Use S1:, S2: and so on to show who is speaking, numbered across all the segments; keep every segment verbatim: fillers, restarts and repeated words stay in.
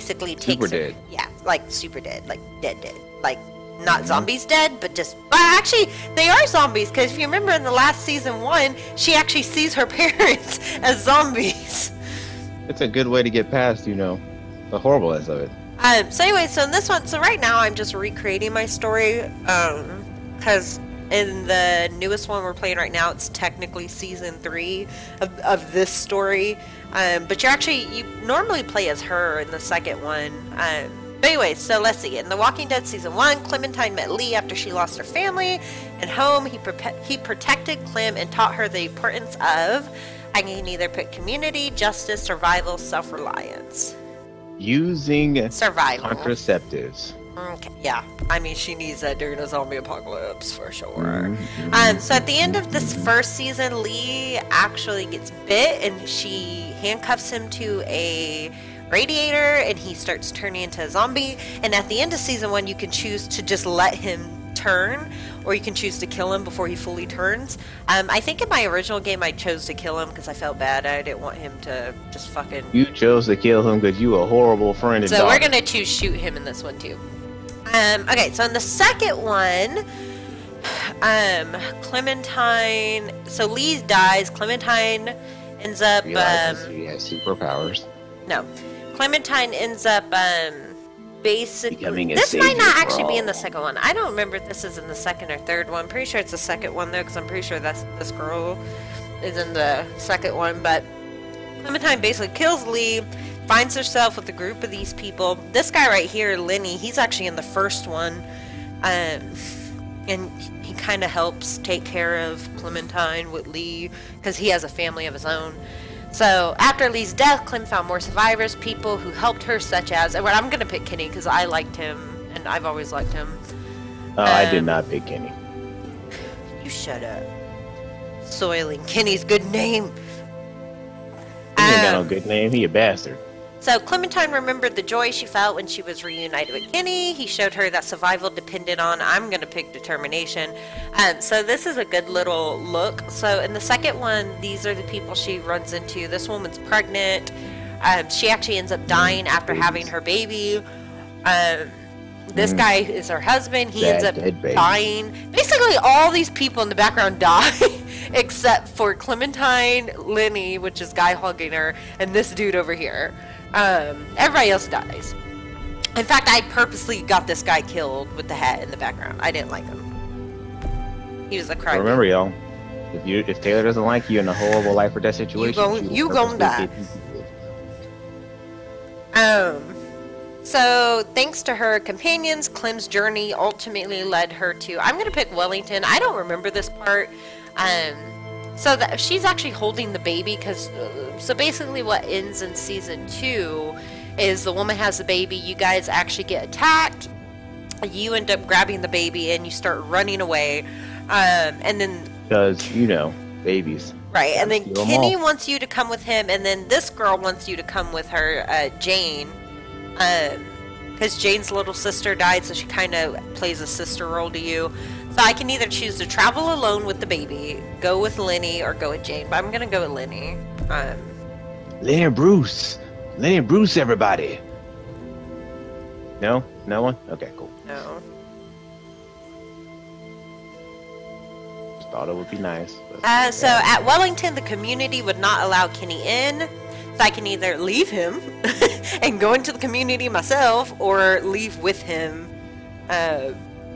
S1: basically takes
S2: Super
S1: her,
S2: dead.
S1: yeah, like super dead, like dead dead, like not mm-hmm. zombies dead, but just, well, actually they are zombies, because if you remember in the last season one, she actually sees her parents as zombies.
S2: It's a good way to get past, you know, the horribleness of it.
S1: Um, so anyway, so in this one, so right now I'm just recreating my story, um, because in the newest one we're playing right now, it's technically season three of, of this story, um, but you're actually, you normally play as her in the second one. Um, but anyway, so let's see, in The Walking Dead season one, Clementine met Lee after she lost her family and home. He, he protected Clem and taught her the importance of, I can either put community, justice, survival, self-reliance.
S2: Using
S1: survival
S2: contraceptives.
S1: Okay, yeah. I mean, she needs that during a zombie apocalypse for sure. Mm-hmm. Um, so at the end of this first season, Lee actually gets bit, and she handcuffs him to a radiator, and he starts turning into a zombie. And at the end of season one, you can choose to just let him turn, or you can choose to kill him before he fully turns. Um, I think in my original game I chose to kill him because I felt bad. I didn't want him to just fucking...
S2: You chose to kill him because you a horrible friend and
S1: So
S2: daughter.
S1: we're going to choose shoot him in this one too. Um, okay, so in the second one, um, Clementine... So Lee dies. Clementine ends up... Um,
S2: he has superpowers.
S1: No. Clementine ends up... Um, basically,
S2: this
S1: might not actually be in the second one. I don't remember if this is in the second or third one. Pretty sure it's the second one though, because I'm pretty sure that's this girl is in the second one. But Clementine basically kills Lee, finds herself with a group of these people. This guy right here, Lenny, he's actually in the first one, um, and he kind of helps take care of Clementine with Lee because he has a family of his own. So, after Lee's death, Clem found more survivors, people who helped her, such as... And I'm going to pick Kenny, because I liked him, and I've always liked him.
S2: Oh, um, I did not pick Kenny.
S1: You shut up. Soiling Kenny's good name.
S2: He ain't got
S1: um,
S2: no good name. He a bastard.
S1: So, Clementine remembered the joy she felt when she was reunited with Kenny. He showed her that survival depended on, I'm going to pick determination. Um, so, this is a good little look. So, in the second one, these are the people she runs into. This woman's pregnant. Um, she actually ends up dying after having her baby. Um, this mm. guy is her husband. He
S2: Dad,
S1: ends up dying. Basically, all these people in the background die. Except for Clementine, Lenny, which is guy hugging her, and this dude over here. Um, everybody else dies. In fact, I purposely got this guy killed with the hat in the background. I didn't like him. He was a crybaby.
S2: Remember, y'all, if you if Taylor doesn't like you in a horrible life or death situation,
S1: you gon' you gon' die. Um. So, thanks to her companions, Clem's journey ultimately led her to... I'm gonna pick Wellington. I don't remember this part. Um. So that she's actually holding the baby, because uh, so basically what ends in season two is the woman has the baby, you guys actually get attacked, you end up grabbing the baby and you start running away, um, and then
S2: because you know babies,
S1: right? And then Kenny wants you to come with him, and then this girl wants you to come with her, uh, Jane, um, because Jane's little sister died, so she kind of plays a sister role to you. So I can either choose to travel alone with the baby, go with Lenny, or go with Jane. But I'm going to go with Lenny. Um,
S2: Lenny and Bruce. Lenny and Bruce, everybody. No? No one? Okay, cool.
S1: No.
S2: Just thought it would be nice. But,
S1: uh, so
S2: yeah.
S1: at Wellington, the community would not allow Kenny in. So I can either leave him and go into the community myself, or leave with him. Uh...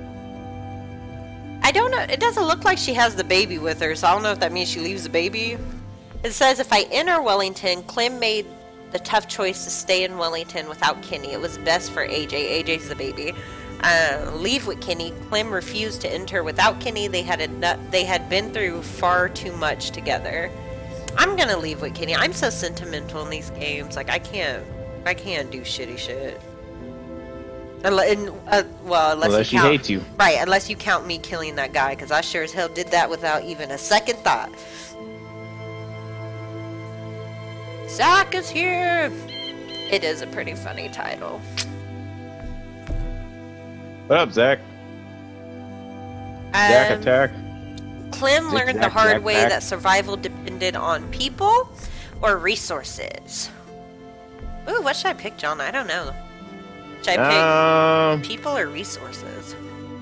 S1: I don't know, it doesn't look like she has the baby with her, so I don't know if that means she leaves the baby. It says, if I enter Wellington, Clem made the tough choice to stay in Wellington without Kenny. It was best for A J. A J's the baby. Uh, leave with Kenny. Clem refused to enter without Kenny. They had a, they had been through far too much together. I'm gonna leave with Kenny. I'm so sentimental in these games. Like, I can't, I can't do shitty shit. And, uh, well, unless,
S2: unless
S1: you count,
S2: she hates you.
S1: Right, unless you count me killing that guy, because I sure as hell did that without even a second thought. Zach is here! It is a pretty funny title.
S2: What up, Zach?
S1: Um,
S2: Zach attack.
S1: Clem
S2: Zach,
S1: learned
S2: Zach,
S1: the hard
S2: Zach,
S1: way
S2: Zach.
S1: that survival depended on people or resources. Ooh, what should I pick, John? I don't know. Should I pick
S2: Um,
S1: people or resources?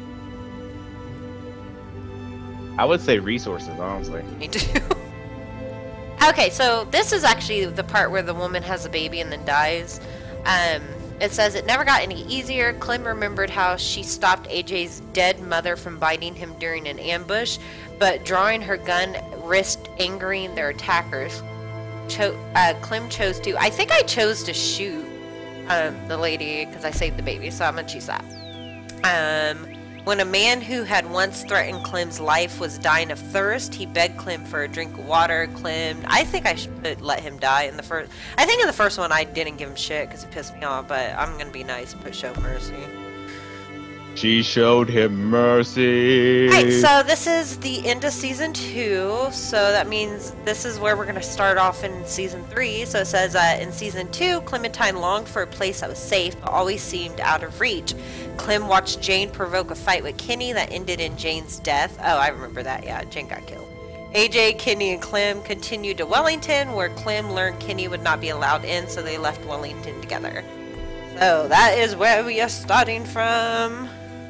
S2: I would say resources, honestly.
S1: Me too. Okay, so this is actually the part where the woman has a baby and then dies. Um, it says it never got any easier. Clem remembered how she stopped A J's dead mother from biting him during an ambush, but drawing her gun risked angering their attackers. Cho uh, Clem chose to. I think I chose to shoot um, the lady because I saved the baby, so I'm gonna choose that. Um, when a man who had once threatened Clem's life was dying of thirst, he begged Clem for a drink of water. Clem, I think I should let him die in the first. I think in the first one I didn't give him shit because he pissed me off, but I'm gonna be nice and put show mercy.
S2: She showed him mercy.
S1: Alright, so this is the end of season two, so that means this is where we're going to start off in season three. So it says, uh, in season two, Clementine longed for a place that was safe, but always seemed out of reach. Clem watched Jane provoke a fight with Kenny that ended in Jane's death. Oh, I remember that, yeah, Jane got killed. A J, Kenny, and Clem continued to Wellington, where Clem learned Kenny would not be allowed in, so they left Wellington together. So that is where we are starting from.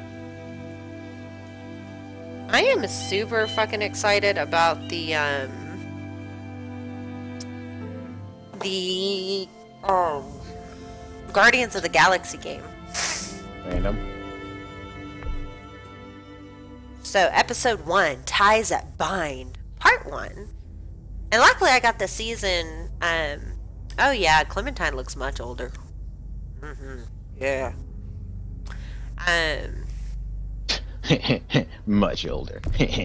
S1: I am super fucking excited about the, um, the, um, Guardians of the Galaxy game.
S2: Random.
S1: So, episode one, Ties That Bind, part one. And luckily I got the season, um, oh yeah, Clementine looks much older. Mm-hmm, yeah. Um...
S2: Much older.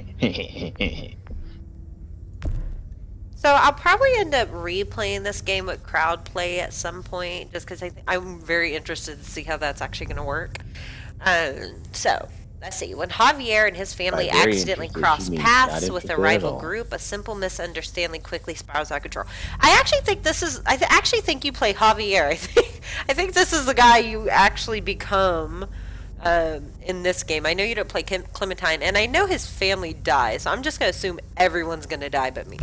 S1: So I'll probably end up replaying this game with crowd play at some point, just because I'm very interested to see how that's actually going to work. Um, so let's see. When Javier and his family accidentally cross paths with a rival group, a simple misunderstanding quickly spirals out of control. I actually think this is. I th actually think you play Javier. I think. I think this is the guy you actually become. Um, in this game. I know you don't play Clementine, and I know his family dies, so I'm just going to assume everyone's going to die but me.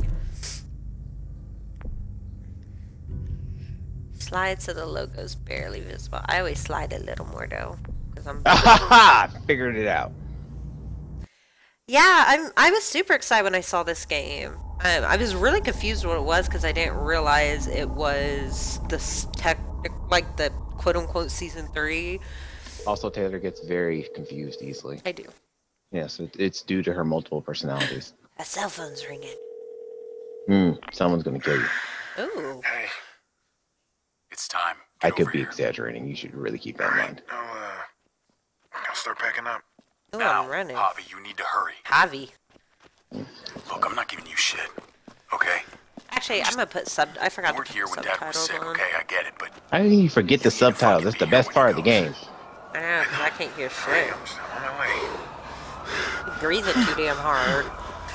S1: Slide so the logo's barely visible. I always slide a little more, though. Because I'm...
S2: Aha! Figured it out.
S1: Yeah, I'm, I was super excited when I saw this game. Um, I was really confused what it was, because I didn't realize it was the tech, like the quote-unquote season three.
S2: Also, Taylor gets very confused easily.
S1: I do.
S2: Yes, it, it's due to her multiple personalities.
S1: A cell phone's ringing.
S2: Hmm, someone's gonna kill you.
S1: Ooh.
S3: Hey, it's time. Get
S2: I could be
S3: here.
S2: exaggerating. You should really keep that in
S3: All right,
S2: mind.
S3: I'll, uh, I'll start packing up.
S1: Ooh,
S3: now,
S1: I'm running.
S3: Javi, you need to hurry.
S1: Javi.
S3: Look, I'm not giving you shit, okay?
S1: Actually, I'm gonna put sub. I forgot
S3: You
S1: to
S3: weren't
S1: put
S3: here when Dad was
S1: subtitles
S3: sick,
S1: on.
S3: okay? I get it, but
S2: How do you forget the
S3: You need to
S2: subtitles?
S3: fucking
S2: That's the
S3: be here
S2: best
S3: when
S2: part
S3: he
S2: of the game.
S1: I know, 'cause I can't hear
S3: hurry,
S1: shit.
S3: I'm just on my way.
S1: He's breathing too damn hard.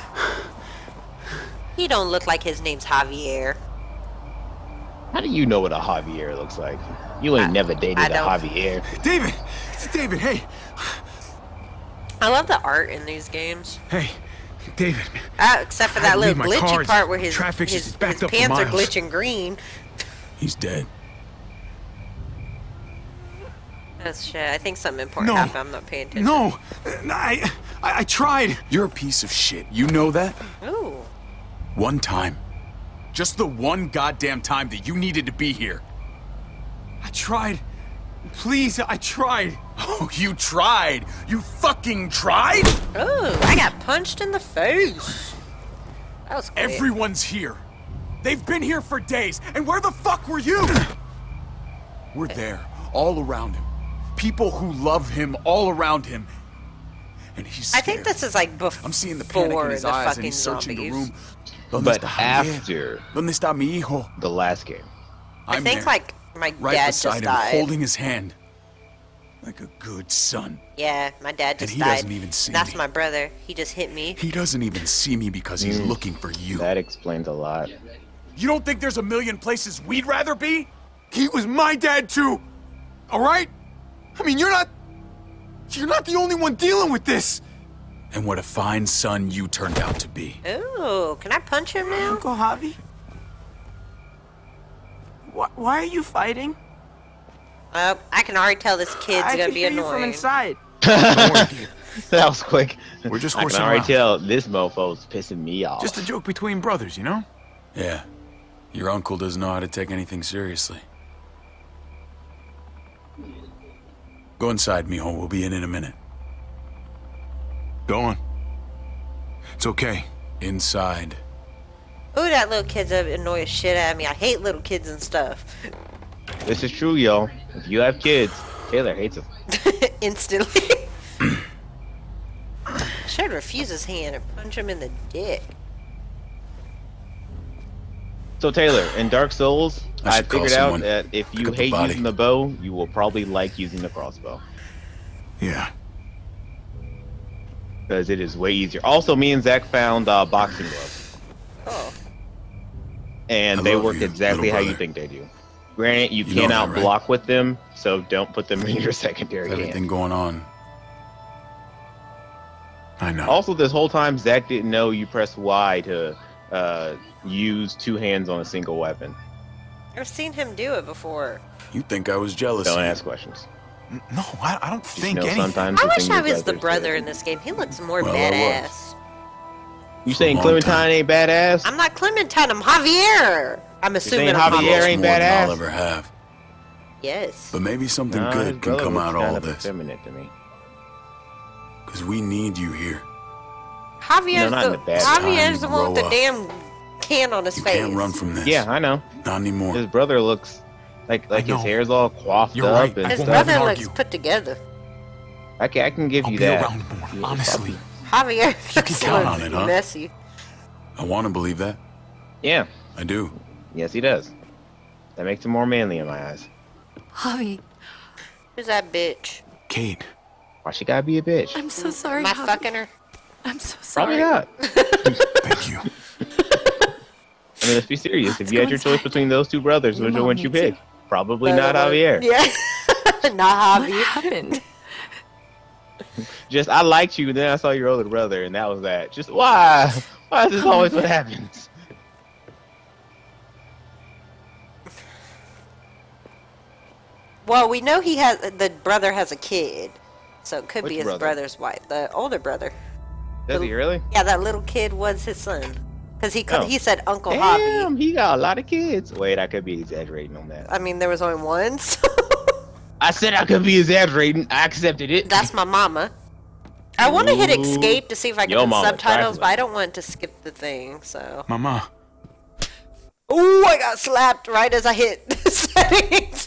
S1: He don't look like his name's Javier.
S2: How do you know what a Javier looks like? You ain't
S1: I-
S2: never dated
S1: I
S2: a
S1: don't.
S2: Javier.
S4: David! It's David, hey!
S1: I love the art in these games.
S4: Hey, David.
S1: Uh, except for
S4: I had
S1: that
S4: to
S1: little
S4: leave my
S1: glitchy
S4: cards.
S1: part where his,
S4: Traffic's
S1: his,
S4: just backed
S1: his
S4: up for
S1: pants are
S4: miles.
S1: glitching green.
S4: He's dead.
S1: That's shit. I think something important
S4: No.
S1: happened. I'm not paying attention.
S4: No! I, I, I tried!
S3: You're a piece of shit. You know that?
S1: Ooh.
S3: One time. Just the one goddamn time that you needed to be here.
S4: I tried. Please, I tried.
S3: Oh, you tried. You fucking tried?
S1: Ooh, I got punched in the face. That was quick.
S3: Everyone's here. They've been here for days, and where the fuck were you? We're there, all around him. People who love him all around him. And he's
S1: I
S3: scared.
S1: think this is like before
S3: I'm seeing the panic in his
S1: the
S3: eyes,
S1: fucking
S3: and he's searching
S1: zombies.
S3: the room. ¿Dónde
S2: But
S3: está Javier?
S2: after
S3: ¿Dónde está mi hijo?
S2: the last game.
S1: I
S3: I'm
S1: think
S3: there,
S1: like my
S3: right
S1: dad
S3: beside
S1: just
S3: him,
S1: died.
S3: holding his hand. Like a good son.
S1: Yeah, my dad just
S3: he
S1: died.
S3: doesn't even see
S1: That's
S3: me.
S1: my brother. He just hit me.
S3: He doesn't even see me because he's
S2: Mm.
S3: looking for you.
S2: That explains a lot.
S3: You don't think there's a million places we'd rather be?
S4: He was my dad too! Alright? I mean, you're not... You're not the only one dealing with this!
S3: And what a fine son you turned out to be.
S1: Ooh, can I punch him now?
S4: Uncle Javi?
S5: Why, why are you fighting?
S1: Uh, I can already tell this kid's
S5: I
S1: gonna
S5: can
S1: be
S5: hear you from
S1: annoying.
S5: inside.
S3: Don't worry, kid.
S2: That was quick.
S3: We're just
S2: I can
S3: horsing
S2: already
S3: around.
S2: tell this mofo's pissing me off.
S3: Just a joke between brothers, you know? Yeah. Your uncle doesn't know how to take anything seriously. Go inside, mijo. We'll be in in a minute.
S4: Go on. It's okay.
S3: Inside.
S1: Ooh, that little kid's gonna annoy the shit out of me. I hate little kids and stuff.
S2: This is true, y'all. If you have kids, Taylor hates them.
S1: Instantly. Should refuse his hand and punch him in the dick.
S2: So Taylor, in Dark Souls,
S3: I
S2: I,
S3: should call
S2: figured out
S3: someone.
S2: that if
S3: Pick
S2: you
S3: up the
S2: hate
S3: body.
S2: using the bow, you will probably like using the crossbow.
S4: Yeah.
S2: Because it is way easier. Also, me and Zach found uh, boxing gloves.
S1: Oh.
S2: And
S3: I
S2: they
S3: love
S2: work
S3: you,
S2: exactly
S3: little
S2: how you
S3: brother.
S2: think they do. Granted, you,
S3: You know
S2: cannot
S3: that, right?
S2: block with them, so don't put them in your secondary
S3: Everything
S2: hand.
S3: going on. I know.
S2: Also, this whole time, Zach didn't know you press Y to uh, use two hands on a single weapon.
S1: I've seen him do it before.
S3: You think I was jealous?
S2: Don't
S3: of you.
S2: ask questions.
S4: N- No, I, I don't
S2: Just
S4: think
S2: know
S4: anything.
S2: sometimes
S1: I
S2: the
S1: wish
S2: thing
S1: I
S2: your
S1: was the
S2: brothers
S1: brother
S2: do.
S1: in this game. He looks more
S3: Well, I was.
S1: badass.
S2: You
S3: For
S2: saying
S3: a long
S2: Clementine
S3: time.
S2: ain't badass?
S1: I'm not Clementine, I'm Javier. I'm assuming
S2: saying
S1: I'm
S2: Javier
S1: Javier.
S2: ain't
S3: More than
S2: badass?
S3: I'll ever have.
S1: Yes.
S3: But maybe something
S2: Nah, his
S3: good can
S2: brother
S3: come
S2: looks
S3: out of all
S2: kind
S3: of this.
S2: effeminate to me.
S3: Because we need you here.
S1: Javier's
S2: No, not in
S1: the,
S2: the bad
S1: Javier's
S3: time.
S1: the one with the
S3: Grow up.
S1: damn can on his
S3: You
S1: face.
S3: can't run from this.
S2: Yeah, I know.
S3: Not anymore.
S2: His brother looks like like his
S4: know.
S2: hair's all coiffed
S4: You're
S2: up
S4: right.
S2: and
S4: I
S1: His
S4: won't
S2: stuff.
S1: brother
S4: even
S1: looks
S4: argue.
S1: put together.
S2: I can I can give
S4: I'll
S2: you
S4: be
S2: that.
S4: around more,
S2: Yeah,
S4: honestly.
S1: Javier
S3: You can count
S1: looks
S3: on it, huh?
S1: messy.
S3: I want to believe that.
S2: Yeah.
S3: I do.
S2: Yes, he does. That makes him more manly in my eyes.
S6: Javi,
S1: Who's that bitch?
S4: Kate,
S2: Why she gotta be a bitch?
S6: I'm so sorry.
S1: Am I
S6: Javi.
S1: fucking her?
S6: I'm so sorry.
S2: Probably not.
S4: thank you.
S2: I mean, let's be serious.
S6: Let's
S2: If you had
S6: go
S2: your choice
S6: inside.
S2: between those two brothers,
S6: Your
S2: which one
S6: mom
S2: would you
S6: needs you.
S2: pick? Probably not Javier.
S1: Yeah. Not
S6: What
S1: Javier.
S6: happened?
S2: Just I liked you, then I saw your older brother, and that was that. Just why? Why is this
S6: Come
S2: always
S6: on.
S2: what happens?
S1: Well, we know he has the brother has a kid, so it could
S2: Which
S1: be his
S2: brother?
S1: brother's wife, the older brother.
S2: Does he really?
S1: Yeah, that little kid was his son, because he could,
S2: Oh.
S1: he said Uncle Javi.
S2: Damn, he got a lot of kids. Wait, I could be exaggerating on that.
S1: I mean, there was only one, so
S2: I said I could be exaggerating. I accepted it.
S1: that's my mama. I want to hit
S2: Ooh.
S1: escape to see if I can
S2: Yo,
S1: put
S2: mama,
S1: subtitles,
S2: trifling.
S1: but I don't want to skip the thing. So.
S4: Mama.
S1: Ooh, I got slapped right as I hit the settings.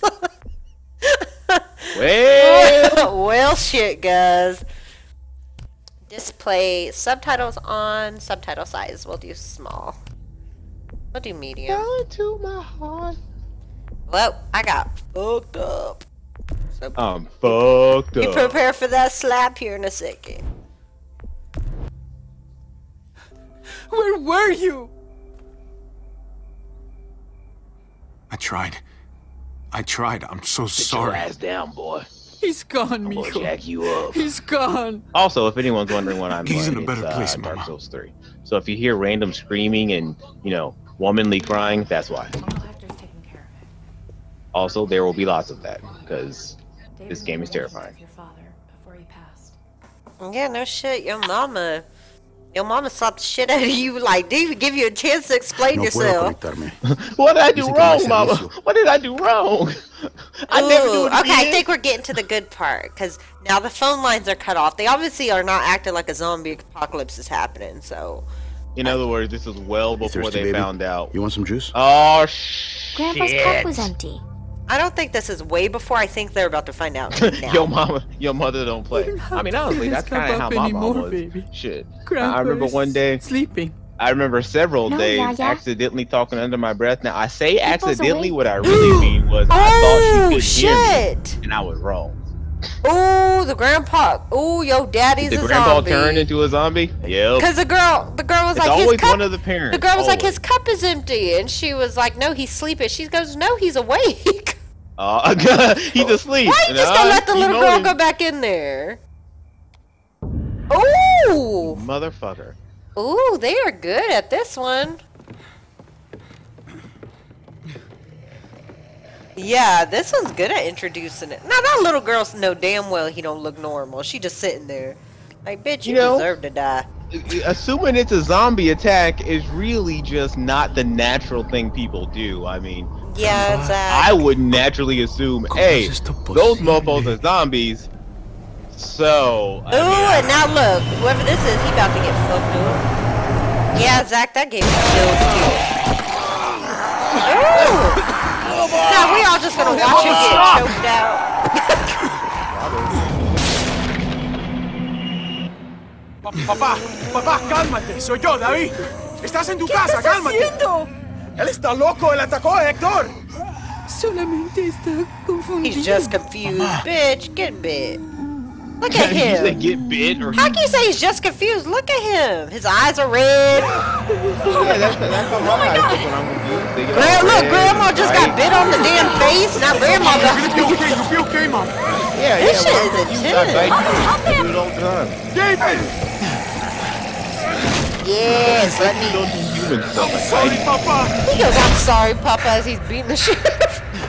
S2: Well,
S1: well, shit, guys. Display subtitles on, subtitle size. We'll do small. We'll do medium.
S2: down to my heart.
S1: Well, I got fucked up. So
S2: I'm fucked
S1: be
S2: up.
S1: prepared for that slap here in a second.
S5: Where were you?
S4: I tried. I tried. I'm so
S2: Sit your
S4: sorry.
S2: ass down, boy.
S5: He's gone,
S2: I'm gonna
S5: Miko.
S2: jack you up.
S5: He's gone.
S2: Also, if anyone's wondering what I'm
S4: He's
S2: playing,
S4: in a better
S2: it's,
S4: place,
S2: uh, Dark
S4: Mama.
S2: Souls three. So if you hear random screaming and, you know, womanly crying, that's why.
S7: Uncle Hector's taking care of it.
S2: Also, there will be lots of that, because
S7: David
S2: this game is
S7: made mention
S2: terrifying.
S7: of your father before he passed.
S1: Yeah, no shit. Your mama. Your mama slapped the shit out of you. Like, didn't even give you a chance to explain
S3: No puedo
S1: yourself.
S3: conectarme.
S2: What did I do
S3: Dice que no hay
S2: wrong, Mama?
S3: servicio.
S2: What did I do wrong? I never do
S1: Ooh,
S2: it
S1: okay, I
S2: again.
S1: think we're getting to the good part because now the phone lines are cut off. They obviously are not acting like a zombie apocalypse is happening. So,
S2: In other words, this is well
S3: You
S2: before
S3: thirsty,
S2: they
S3: baby?
S2: found out.
S3: You want some juice?
S2: Oh, shit.
S8: Grandpa's cup was empty.
S1: I don't think this is way before. I think they're about to find out now.
S2: Your mama, your mother don't play.
S5: don't have
S2: I mean,
S5: to
S2: honestly,
S5: fill
S2: that's
S5: his cup
S2: kind of how
S5: up
S2: my
S5: anymore,
S2: mom was.
S5: baby.
S2: Shit.
S5: Grandpa
S2: I remember
S5: is
S2: one day,
S5: sleeping.
S2: I remember several
S8: No,
S2: days
S8: Yaya.
S2: accidentally talking under my breath. Now, I say accidentally,
S8: awake.
S2: what I really mean was I
S1: Oh
S2: thought she could hear
S1: shit!
S2: me, and I was wrong.
S1: Oh, the grandpa. Oh, yo, daddy's
S2: Did
S1: a
S2: the grandpa
S1: zombie.
S2: turn into a zombie? Yep.
S1: Because the girl, the girl was
S2: It's
S1: like, his
S2: always
S1: cup.
S2: one of the parents.
S1: The girl was like,
S2: always.
S1: his cup is empty, and she was like, no, he's sleeping. She goes, no, he's awake.
S2: Uh, he's asleep.
S1: Why you just
S2: Nah,
S1: gonna let the
S2: you
S1: little
S2: know
S1: girl
S2: him.
S1: go back in there? Ooh,
S2: Motherfucker.
S1: ooh, they are good at this one. Yeah, this one's good at introducing it. Now that little girl know damn well he don't look normal. She just sitting there. Like, bitch, you,
S2: You know-
S1: deserve to die.
S2: Assuming it's a zombie attack is really just not the natural thing people do. I mean,
S1: Yeah, it's
S2: I
S1: uh,
S2: would naturally assume, hey, those mofos are zombies. So,
S1: Ooh,
S2: I mean,
S1: and now look, whoever this is, he about to get fucked up. Yeah, Zach, that gave me chills too. Ooh! Now we all just gonna watch you get choked out.
S3: Papá, papá, cálmate. Soy yo, David. Estás en tu casa, cálmate. Él está loco. Él atacó a Héctor.
S5: Solamente está confundido.
S1: He's just confused. Bitch, get bit. Look at
S2: you say
S1: him.
S2: get bit or
S1: How can you say he's just confused? Look at him. His eyes are red.
S2: yeah, that's that's how my eyes look when I'm confused. They get
S1: Gra-
S2: all
S1: look,
S2: red,
S1: Grandma just got
S2: right?
S1: bit on the damn face. Now Grandma
S3: You're gonna
S1: got...
S3: be okay. You'll be okay, Mom.
S2: Yeah,
S1: This
S2: yeah.
S1: shit
S2: well,
S1: is
S2: you
S1: intense.
S2: got bite, you do it all the time.
S3: David.
S1: Yes, let me...
S2: Don't do human stuff like
S3: Sorry,
S2: biting.
S3: Papa.
S1: He goes, I'm sorry, Papa, as he's beating the shit out of him.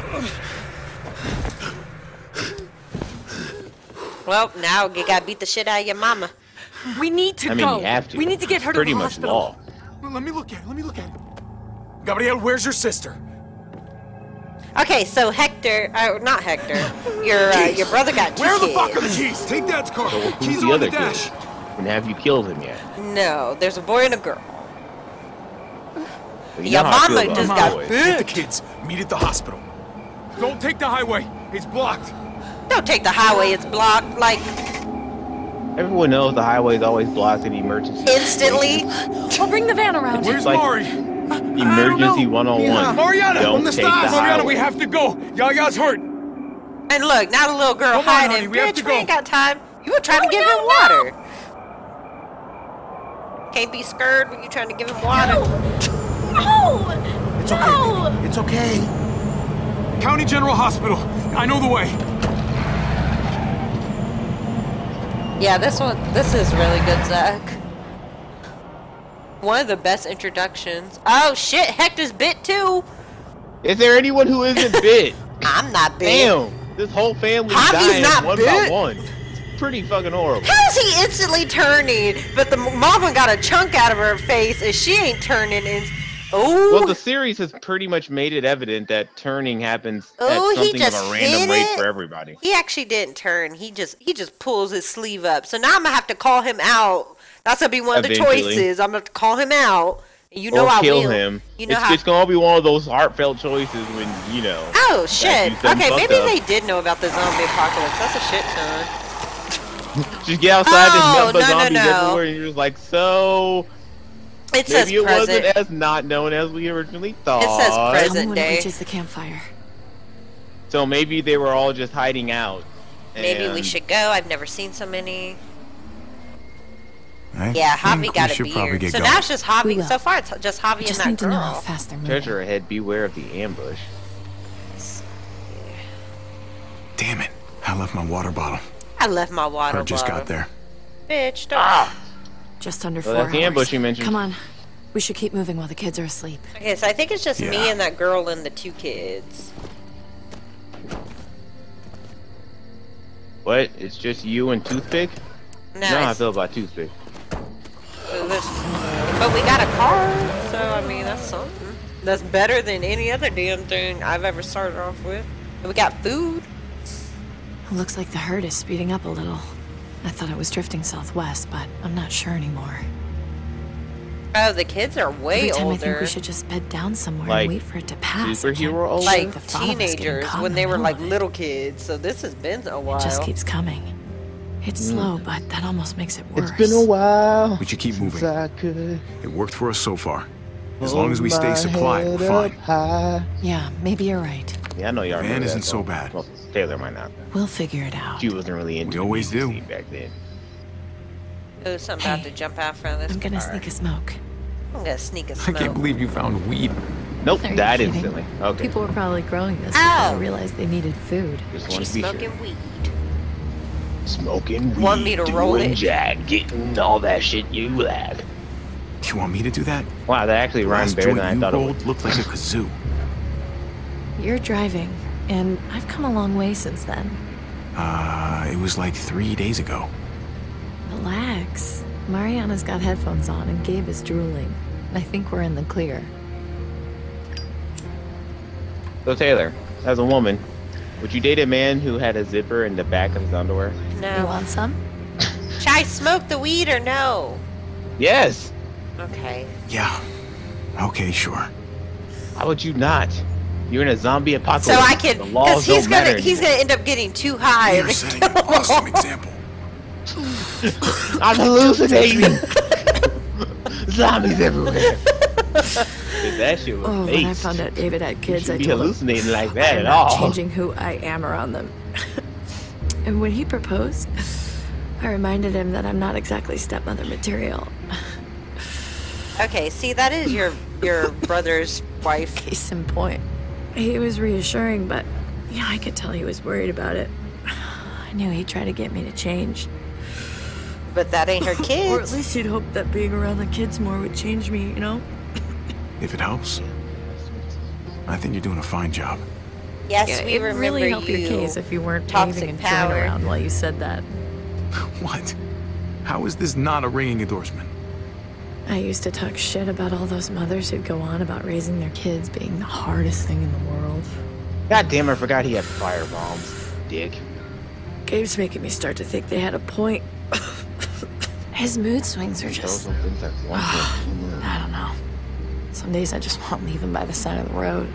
S1: Well, now you gotta beat the shit out of your mama.
S5: We need to
S2: I mean,
S5: go.
S2: you have to.
S5: We need to get her
S2: It's pretty
S5: to the
S2: much
S5: hospital.
S2: law.
S3: Well, let me look at it. Let me look at it. Gabriel, where's your sister?
S1: Okay, so Hector, uh, not Hector, your uh, your brother got two
S3: Where the
S1: kids.
S3: fuck are the keys? Take Dad's car.
S2: So who's
S3: Keys
S2: the
S3: are on
S2: other
S3: the
S2: kid?
S3: dash.
S2: And have you killed him yet?
S1: No, there's a boy and a girl.
S2: Well, you
S1: Your
S2: know how I feel
S1: mama
S2: about
S1: just
S2: boys.
S1: got
S3: Get the
S1: bit.
S3: kids. Meet at the hospital. Don't take the highway. It's blocked.
S1: Don't take the highway, it's blocked, like,
S2: Everyone knows the highway is always blocked in emergency.
S1: instantly.
S6: I'll bring the van around.
S3: Where's
S2: like-
S3: Mari?
S2: Emergency one oh one.
S3: Mariana,
S2: Don't
S3: on the
S2: take
S3: stars.
S2: the
S3: Mariana,
S2: highway.
S3: we have to go. Yaya's hurt.
S1: And look, now the little girl
S3: Come on, honey,
S1: hiding.
S3: we have
S1: Bitch,
S3: to
S1: we ain't
S3: go.
S1: got time. You were trying to give him water. Can't be scared when you're trying to give him water.
S6: No!
S3: It's
S6: No!
S3: okay. It's okay. County General Hospital. I know the way.
S1: Yeah, this one, this is really good, Zach. One of the best introductions. Oh shit, Hector's bit too.
S2: Is there anyone who isn't bit?
S1: I'm not bit.
S2: Damn, this whole family
S1: Javi's
S2: dying
S1: not
S2: one
S1: bit.
S2: by one. It's pretty fucking horrible.
S1: How is he instantly turning? But the mama got a chunk out of her face and she ain't turning. And oh,
S2: Well, the series has pretty much made it evident that turning happens
S1: Oh,
S2: at
S1: he
S2: something
S1: just
S2: of a random
S1: hit
S2: rate
S1: it.
S2: for everybody.
S1: he actually didn't turn. He just he just pulls his sleeve up. So now I'm gonna have to call him out. That's gonna be one of the
S2: Eventually.
S1: choices. I'm gonna have to call him out. And you know
S2: or
S1: I
S2: kill
S1: will.
S2: him.
S1: You know
S2: it's,
S1: how.
S2: it's gonna be one of those heartfelt choices when, you know.
S1: Oh shit.
S2: you done
S1: Okay,
S2: fucked
S1: maybe
S2: up.
S1: they did know about the zombie apocalypse. That's a shit ton.
S2: Just get outside
S1: Oh,
S2: and melt the
S1: no, no,
S2: zombies
S1: no.
S2: everywhere, and you're just like, so
S1: It says
S2: maybe it
S1: present.
S2: wasn't as not known as we originally thought.
S1: It says
S6: Tell
S1: present.
S6: me when it
S1: day.
S6: reaches the campfire.
S2: So maybe they were all just hiding out.
S1: Maybe we
S2: and-
S1: should go. I've never seen so many.
S3: I
S1: Yeah,
S3: think
S1: Javi
S3: we
S1: got a
S3: should probably
S1: beard.
S3: get
S1: So
S3: going.
S1: now it's just
S6: We
S1: Javi.
S6: will.
S1: So far, it's just Javi
S6: We
S1: and
S6: just
S1: that
S6: need to know how
S1: girl.
S6: fast they're moving.
S2: Treasure ahead, beware of the ambush.
S3: Damn it. I left my water bottle.
S1: I left my water
S3: Or just
S1: bottle.
S3: got there.
S1: Bitch, don't.
S6: Just under
S2: Well,
S6: four
S2: that's the
S6: hours.
S2: ambush you mentioned.
S6: Come on. We should keep moving while the kids are asleep.
S1: Okay, so I think it's just me
S3: Yeah.
S1: and that girl and the two kids.
S2: What? It's just you and Toothpick?
S1: No,
S2: You know how I
S1: it's-
S2: feel about Toothpick.
S1: so this- but we got a car, so I mean that's something. That's better than any other damn thing I've ever started off with. And we got food.
S6: Looks like the herd is speeding up a little. I thought it was drifting southwest, but I'm not sure anymore.
S1: Oh, the kids are way
S6: Every time
S1: older.
S6: I think we should just bed down somewhere
S2: Like
S6: and wait for it to pass. I can't
S2: superhero older?
S6: shake
S1: like
S6: the thought of us getting
S1: teenagers
S6: caught in
S1: when
S6: the
S1: they were
S6: middle
S1: like
S6: of it.
S1: little kids. So this has been a while.
S6: It just keeps coming. It's slow, but that almost makes it worse.
S2: It's been a while.
S3: We should keep
S2: since
S3: moving.
S2: I could
S3: It worked for us so far. As
S2: hold
S3: long as we stay
S2: my
S3: supplied,
S2: head
S3: we're fine.
S2: up high.
S6: Yeah, maybe you're right.
S2: Yeah, I know y'all
S3: Van
S2: remember
S3: isn't
S2: that
S3: so
S2: song.
S3: bad.
S2: Well, Taylor might not.
S6: We'll figure it out.
S2: She wasn't really into
S3: We always
S2: the
S3: do.
S2: music scene back then.
S1: Oh, something about
S6: Hey,
S1: to jump out from this
S6: I'm gonna
S1: car.
S6: sneak a smoke.
S1: I'm gonna sneak a
S3: I
S1: smoke.
S3: can't believe you found weed.
S2: Nope,
S6: Are you
S2: died
S6: kidding?
S2: instantly. Okay.
S6: People were probably growing this
S1: Ow.
S6: before they realized they needed food.
S2: Just wanted
S1: She's
S2: to be
S1: smoking
S2: sure.
S1: weed.
S2: Smoking weed,
S1: Want me to roll
S2: doing
S1: it?
S2: jack, getting all that shit you like.
S3: Do you want me to do that?
S2: Wow, that actually rhymed
S3: Last
S2: better
S3: joint
S2: than I
S3: you
S2: thought it
S3: rolled
S2: would.
S3: looked like a kazoo.
S6: You're driving. And I've come a long way since then.
S3: Uh, it was like three days ago.
S6: Relax. Mariana's got headphones on and Gabe is drooling. I think we're in the clear.
S2: So Taylor, as a woman, would you date a man who had a zipper in the back of his underwear?
S1: No.
S6: You want some?
S1: Should I smoke the weed or no?
S2: Yes.
S1: Okay.
S3: Yeah. Okay, sure.
S2: How would you not? You're in a zombie apocalypse.
S1: So I can,
S2: The
S1: because
S2: laws
S1: he's
S2: don't
S1: gonna
S2: matter
S1: he's
S2: anymore.
S1: gonna end up getting too high.
S3: You're
S1: and
S3: setting
S1: kill
S3: an
S1: them
S3: awesome
S1: all.
S3: example.
S2: I'm hallucinating. Zombies everywhere. If that shit was
S6: Oh,
S2: fake,
S6: when I found out David had kids, I
S2: be
S6: told him
S2: hallucinating like that
S6: I'm
S2: at
S6: not
S2: all.
S6: changing who I am around them. And when he proposed, I reminded him that I'm not exactly stepmother material.
S1: Okay, see, that is your your brother's wife.
S6: Case in point. He was reassuring, but yeah, I could tell he was worried about it. I knew he'd try to get me to change.
S1: But that ain't her kids.
S6: Or at least he'd hope that being around the kids more would change me, you know?
S3: If it helps. I think you're doing a fine job.
S1: Yes,
S6: Yeah,
S1: we
S6: it'd
S1: remember
S6: really help
S1: you.
S6: your case if you weren't
S1: Toxic
S6: waving a joint
S1: power.
S6: around while you said that.
S3: What? How is this not a ringing endorsement?
S6: I used to talk shit about all those mothers who'd go on about raising their kids being the hardest thing in the world.
S2: God damn, I forgot he had fire bombs. Dick.
S6: Gabe's making me start to think they had a point. His mood swings are just...
S2: Those things like one thing.
S6: I don't know. Some days I just want to leave him by the side of the road.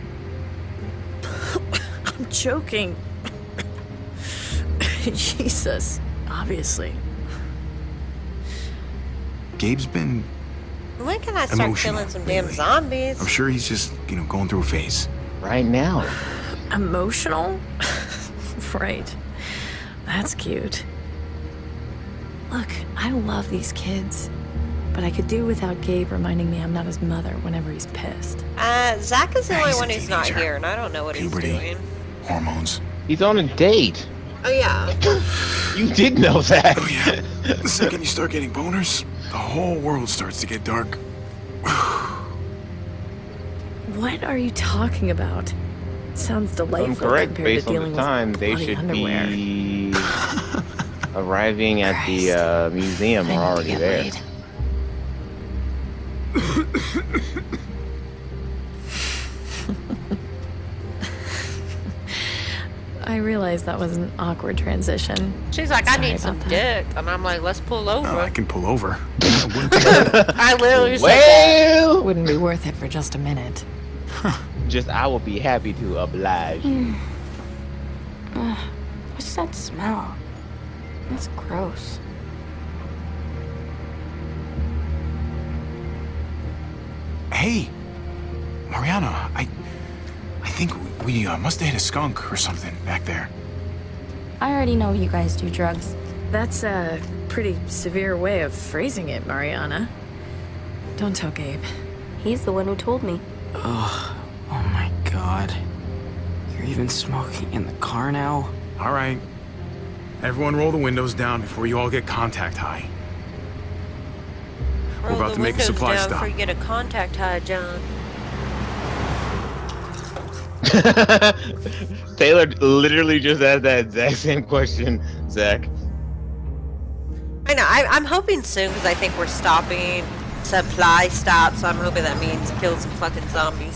S6: I'm joking. Jesus. Obviously.
S3: Gabe's been...
S1: When can I start
S3: Emotional,
S1: killing some damn
S3: really.
S1: zombies?
S3: I'm sure he's just, you know, going through a phase.
S2: Right now.
S6: Emotional? Right. That's cute. Look, I love these kids. But I could do without Gabe reminding me I'm not his mother whenever he's pissed.
S1: Uh, Zach is the
S3: Yeah,
S1: only
S3: he's a
S1: one who's not
S3: teenager.
S1: here, and I don't know what
S3: Puberty.
S1: he's doing.
S3: Hormones.
S2: He's on a date.
S1: Oh, yeah.
S2: You did know that.
S3: Oh yeah. The second you start getting boners, the whole world starts to get dark.
S6: What are you talking about? Sounds
S2: If I'm
S6: delightful
S2: correct,
S6: compared
S2: based
S6: to
S2: on
S6: dealing
S2: the time,
S6: with
S2: they
S6: bloody
S2: should
S6: underwear.
S2: be arriving at the
S6: Christ.
S2: uh, museum.
S6: I
S2: We're
S6: need to
S2: already
S6: get
S2: there.
S6: laid. I realized that was an awkward transition.
S1: She's like, I
S6: Sorry
S1: need some
S6: about
S1: dick. And I'm like, let's pull over.
S3: Oh, I can pull over. I wouldn't care.
S1: I literally said that.
S2: Well,
S6: Wouldn't be worth it for just a minute.
S2: just I will be happy to oblige you.
S7: What's that smell? That's gross.
S3: Hey, Mariana, I, I think we uh, must have hit a skunk or something back there.
S7: I already know you guys do drugs.
S6: That's a pretty severe way of phrasing it, Mariana. Don't tell Gabe.
S7: He's the one who told me.
S8: Ugh. Oh my god. You're even smoking in the car now?
S3: All right. Everyone roll the windows down before you all get contact high. We're
S1: Roll
S3: about
S1: the
S3: to make a
S1: windows
S3: supply
S1: down
S3: stop.
S1: before you get a contact high, John.
S2: Taylor literally just asked that exact same question, Zach.
S1: I know. I, I'm hoping soon because I think we're stopping supply stop, so I'm hoping that means kill some fucking zombies.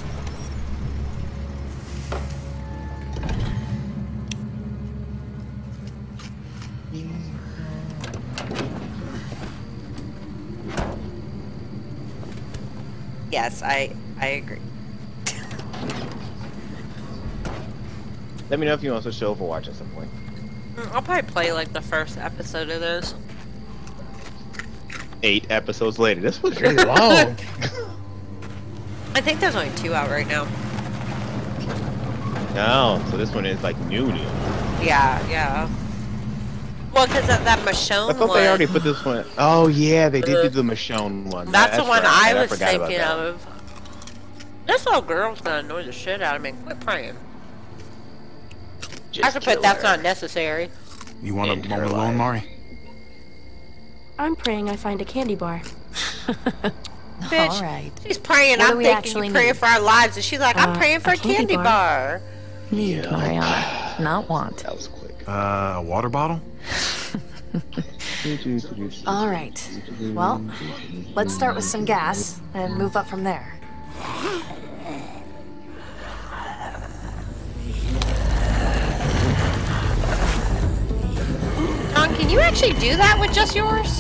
S1: Yes, I I agree.
S2: Let me know if you want to switch to Overwatch at some point.
S1: Mm, I'll probably play like the first episode of this.
S2: Eight episodes later. This was really long.
S1: I think there's only two out right now.
S2: No, so this one is like new new.
S1: Yeah, yeah. Well, because of that Michonne
S2: I thought
S1: one.
S2: they already put this one. Oh yeah, they did do the Michonne one.
S1: That's, the one
S2: right.
S1: I was
S2: forgot about
S1: thinking
S2: that one.
S1: of. This little girl's gonna annoy the shit out of me. Quit praying. I
S2: Just
S1: could
S2: kill
S1: put that's
S2: her.
S1: not necessary.
S3: You want a
S2: End her
S3: moment
S2: life.
S3: alone, Mari?
S7: I'm praying I find a candy bar.
S1: Bitch,
S6: All right.
S1: she's praying.
S7: What do
S1: I'm
S7: we
S1: thinking
S7: actually
S1: you're praying
S7: need?
S1: for our lives, and she's like, I'm
S7: Uh,
S1: praying for
S7: a
S1: a candy,
S7: candy
S1: bar.
S7: bar.
S6: Need,
S2: Yeah.
S6: Mariana, not want.
S2: That was quick.
S4: Uh, a water bottle?
S6: All right. Well, let's start with some gas and move up from there.
S1: John, can you actually do that with just yours?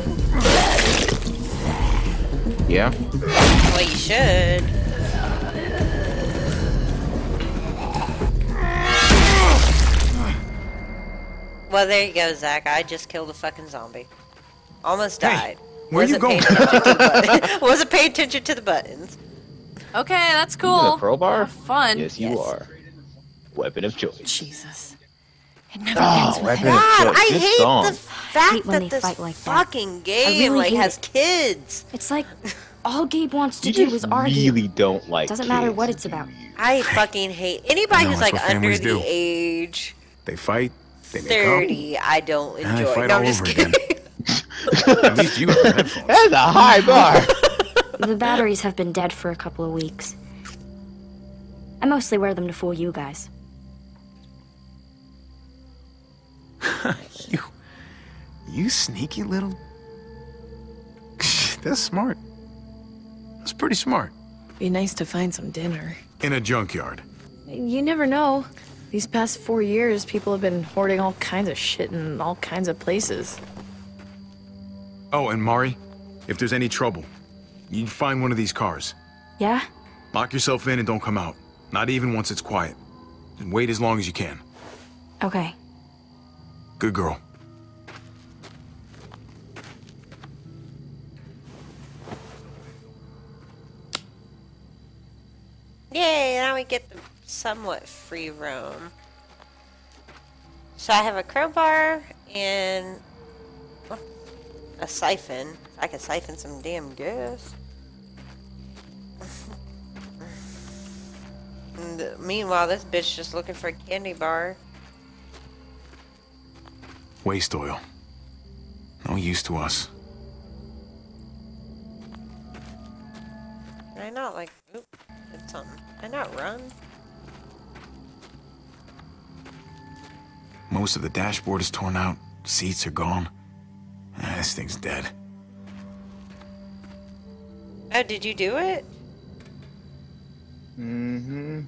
S2: Yeah.
S1: Well, you should. Well, there you go, Zach. I just killed a fucking zombie. Almost died.
S4: where you
S1: Wasn't paying
S4: going?
S1: attention to the button- Wasn't paying attention to the buttons.
S6: Okay, that's
S2: Using
S6: cool.
S2: a crowbar?
S6: Fun.
S2: Yes, you
S1: Yes.
S2: are. Weapon of choice.
S6: Jesus. It never
S2: Oh,
S6: ends with
S2: weapon
S6: him.
S2: of
S1: God,
S2: choice.
S1: I
S2: This
S1: hate
S2: song.
S1: the fact
S7: hate when
S1: that
S7: they
S1: this
S7: fight like that.
S1: fucking game
S7: really
S1: like
S7: hate
S1: has
S7: it.
S1: kids.
S7: It's like all Gabe wants to
S2: You
S7: do
S2: just
S7: is argue.
S2: really don't like
S7: Doesn't matter
S2: kids.
S7: what it's about.
S1: I fucking hate anybody
S4: No,
S1: who's
S4: that's
S1: like
S4: what
S1: under
S4: families
S1: the
S4: do.
S1: age
S4: They fight, they make
S1: thirty. I don't
S4: And they
S1: enjoy.
S4: fight
S1: No,
S4: all
S1: I'm just
S4: over
S1: kidding.
S4: up. At least you have headphones.
S2: That's a high bar.
S7: The batteries have been dead for a couple of weeks. I mostly wear them to fool you guys.
S4: You, you sneaky little... That's smart. That's pretty smart.
S6: Be nice to find some dinner.
S4: In a junkyard.
S6: You never know. These past four years, people have been hoarding all kinds of shit in all kinds of places.
S4: Oh, and Mari, if there's any trouble, you find one of these cars.
S7: Yeah?
S4: Lock yourself in and don't come out. Not even once it's quiet. And wait as long as you can.
S7: Okay.
S4: Good girl.
S1: Yay! Now we get the somewhat free roam. So I have a crowbar and a siphon. I could siphon some damn gas. And meanwhile, this bitch just looking for a candy bar.
S4: Waste oil. No use to us.
S1: Can I not like? Oop, did something. Can I not run?
S4: Most of the dashboard is torn out. Seats are gone. Ah, this thing's dead.
S1: Oh, did you do it?
S2: Mm-hmm.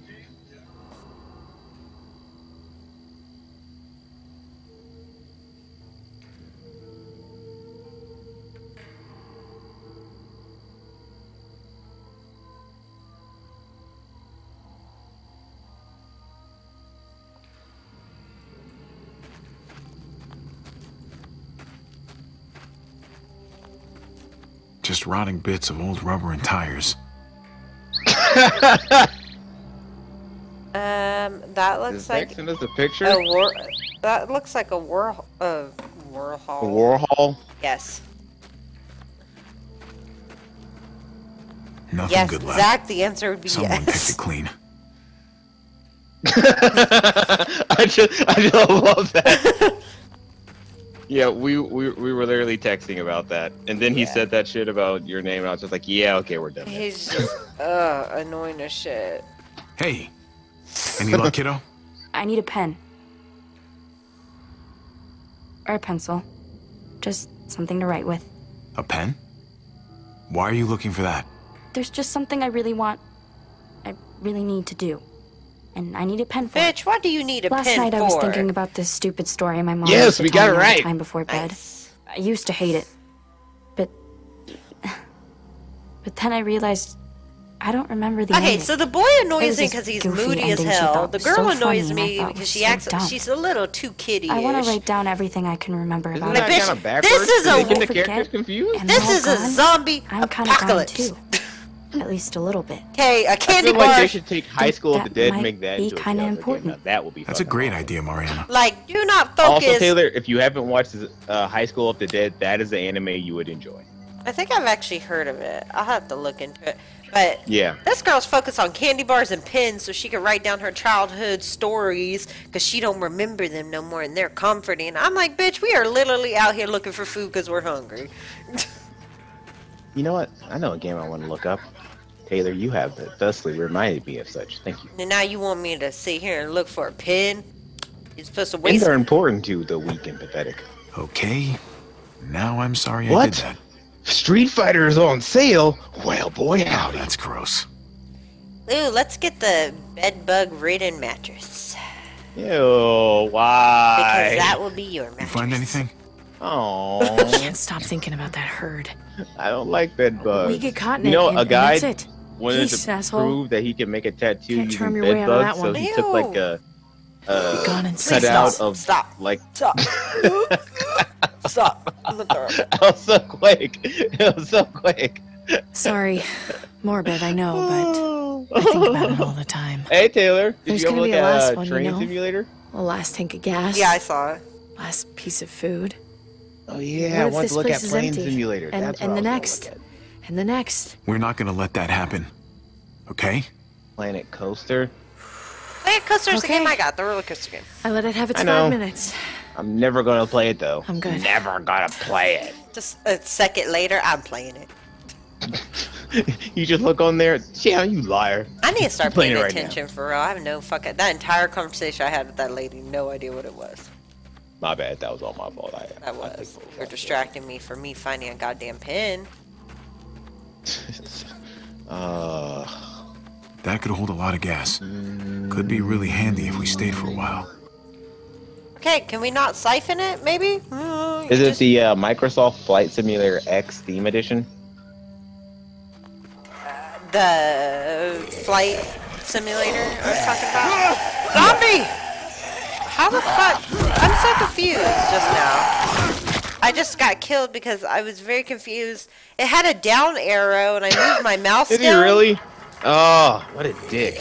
S4: Just rotting bits of old rubber and tires.
S1: Um, that looks
S2: Does
S1: like
S2: Zach send us a picture?
S1: a war. That looks like a war. A Warhol.
S2: A Warhol?
S1: Yes.
S4: Nothing
S1: Yes,
S4: good left.
S1: Zach. The answer would be
S4: Someone
S1: yes.
S4: picked it clean.
S2: I just, I just love that. Yeah, we, we we were literally texting about that, and then he
S1: Yeah.
S2: said that shit about your name, and I was just like, yeah, okay, we're done.
S1: He's just uh annoying as shit.
S4: Hey, any luck, kiddo?
S7: I need a pen. Or a pencil. Just something to write with.
S4: A pen? Why are you looking for that?
S7: There's just something I really want. I really need to do. And I need a pen for it.
S1: Bitch, what do you need a
S7: Last
S1: pen
S7: night
S1: for?
S7: I was thinking about this stupid story my mom
S2: Yes,
S7: used to
S2: we
S7: tell
S2: got it
S7: me all the
S2: right.
S7: time before bed.
S1: Nice.
S7: I used to hate it. But but then I realized I don't remember the
S1: Okay,
S7: ending.
S1: so the boy
S7: It
S1: annoys
S7: was
S1: me
S7: this
S1: because he's
S7: goofy
S1: moody as
S7: ending she
S1: hell.
S7: thought
S1: The
S7: was
S1: girl
S7: so
S1: annoys
S7: funny and I
S1: me
S7: thought
S1: because
S7: was
S1: she
S7: so
S1: acts.
S7: dumb.
S1: She's a little too kiddie-ish.
S7: I want to write down everything I can remember
S2: Isn't
S7: about
S2: that
S7: it.
S1: bitch,
S2: kind of backwards?
S1: this is a-
S2: Making the
S7: Forget
S2: characters confused?
S7: and
S1: This
S7: they're
S1: is a
S7: gone.
S1: zombie
S7: I'm kind of gone
S1: apocalypse.
S7: too. At least a little bit.
S1: Okay, a
S2: I
S1: candy
S2: feel like
S1: bar.
S2: they should take High School of the
S7: That
S2: Dead and
S7: might
S2: make that
S7: be
S2: into a
S7: kinda
S2: Zelda game.
S7: important.
S2: Now, that would be
S4: That's a
S2: fucking
S4: great
S2: awesome.
S4: idea, Mariana.
S1: Like, do not focus.
S2: Also, Taylor, if you haven't watched uh, High School of the Dead, that is the anime you would enjoy.
S1: I think I've actually heard of it. I'll have to look into it. But
S2: Yeah.
S1: this girl's focused on candy bars and pens so she can write down her childhood stories because she don't remember them no more and they're comforting. I'm like, bitch, we are literally out here looking for food because we're hungry.
S2: You know what? I know a game I want to look up. Taylor, you have thusly reminded me of such. Thank you.
S1: And now you want me to sit here and look for a pin? You're supposed to
S2: Pins
S1: waste.
S2: are important to the weak and pathetic.
S3: Okay. Now I'm sorry I
S2: What?
S3: did that.
S2: Street Fighter is on sale? Well, boy,
S3: Oh,
S2: howdy.
S3: that's gross.
S1: Ooh, let's get the bed bug ridden mattress.
S2: Ew, why?
S1: Because that will be your
S3: You
S1: mattress.
S3: find anything?
S2: Oh,
S6: Can't stop thinking about that herd.
S2: I don't like bed bugs.
S6: We get caught in
S2: You
S6: it,
S2: know,
S6: and,
S2: a
S6: and
S2: guy
S6: that's it.
S2: wanted
S6: Peace,
S2: to
S6: asshole.
S2: prove that he can make a tattoo
S6: Can't charm
S2: using
S6: your way
S2: bed
S6: out of
S2: bugs,
S6: that
S2: so
S6: one.
S2: he took like a, a
S6: Be gone and
S2: cut
S6: stop.
S2: out of
S1: Stop.
S2: like.
S1: Stop. Stop. Look at her.
S2: That was so quick. It was so quick.
S6: Sorry. Morbid, I know, but I think about it all the time.
S2: Hey Taylor, did
S6: There's
S2: you ever
S6: gonna
S2: look
S6: be a last
S2: at uh,
S6: one, you
S2: Train
S6: know?
S2: Simulator?
S6: The last tank of gas.
S1: Yeah, I saw it.
S6: Last piece of food.
S2: Oh yeah, I
S6: What if
S2: want
S6: this
S2: to look
S6: place
S2: at
S6: is
S2: Plane
S6: empty?
S2: Simulator.
S6: And,
S2: That's
S6: and
S2: what
S6: the
S2: I was
S6: next.
S2: gonna look
S6: And the next.
S3: We're not gonna let that happen. Okay?
S2: at. Planet Coaster.
S1: Planet Coaster's the
S6: Okay.
S1: game I got, the roller coaster game.
S6: I let it have its
S2: I know.
S6: five minutes.
S2: I'm never gonna play it though.
S6: I'm good.
S2: Never gonna play it.
S1: Just a second later, I'm playing it.
S2: You just look on there. Yeah, you liar.
S1: I need to start
S2: Playing
S1: paying
S2: it right
S1: attention for real. I have no fucking. That entire conversation I had with that lady, no idea what it was.
S2: My bad. That was all my fault. I,
S1: That
S2: I think
S1: was.
S2: it
S1: You're distracting me from me finding a goddamn pin.
S2: uh,
S3: That could hold a lot of gas. Could be really handy if we stayed for a while.
S1: Okay, can we not siphon it, maybe? Mm,
S2: is
S1: you
S2: it
S1: just-
S2: the uh, Microsoft Flight Simulator X Theme Edition?
S1: The flight simulator I was talking about? Zombie! How the fuck? I'm so confused just now. I just got killed because I was very confused. It had a down arrow and I moved my mouse
S2: Did he
S1: down.
S2: really? Oh, what a dick.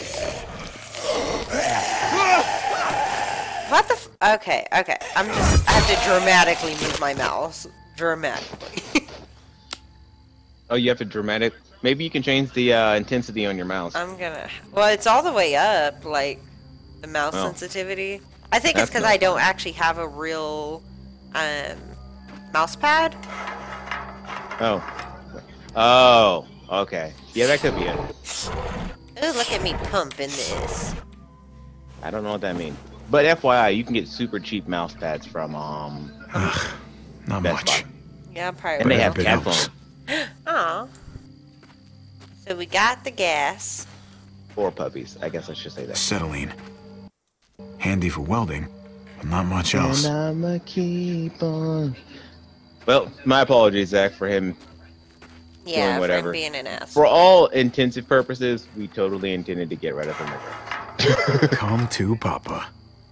S1: What the f- Okay, okay. I'm just, I have to dramatically move my mouse. Dramatically.
S2: Oh, you have to dramatic. Maybe you can change the uh, intensity on your mouse.
S1: I'm gonna. Well, it's all the way up, like the mouse
S2: Oh.
S1: sensitivity. I think it's
S2: That's
S1: because
S2: not-
S1: I don't actually have a real um, mouse pad.
S2: Oh. Oh. Okay. Yeah, that could be it.
S1: Ooh, look at me pumping this.
S2: I don't know what that means. But F Y I, you can get super cheap mouse pads from um
S3: Ugh, not
S2: Best
S3: much.
S2: Buy.
S1: Yeah, I'm probably.
S2: And they
S3: But
S2: have
S3: it
S2: cat
S3: helps.
S2: phones
S1: Aw. So we got the gas.
S2: for puppies. I guess I should say that.
S3: Acetylene. Handy for welding, but not much else.
S2: And I'ma keep on. Well, my apologies, Zach, for him.
S1: Yeah, for
S2: whatever.
S1: him being an ass.
S2: For all intensive purposes, we totally intended to get rid of him.
S3: Come to Papa.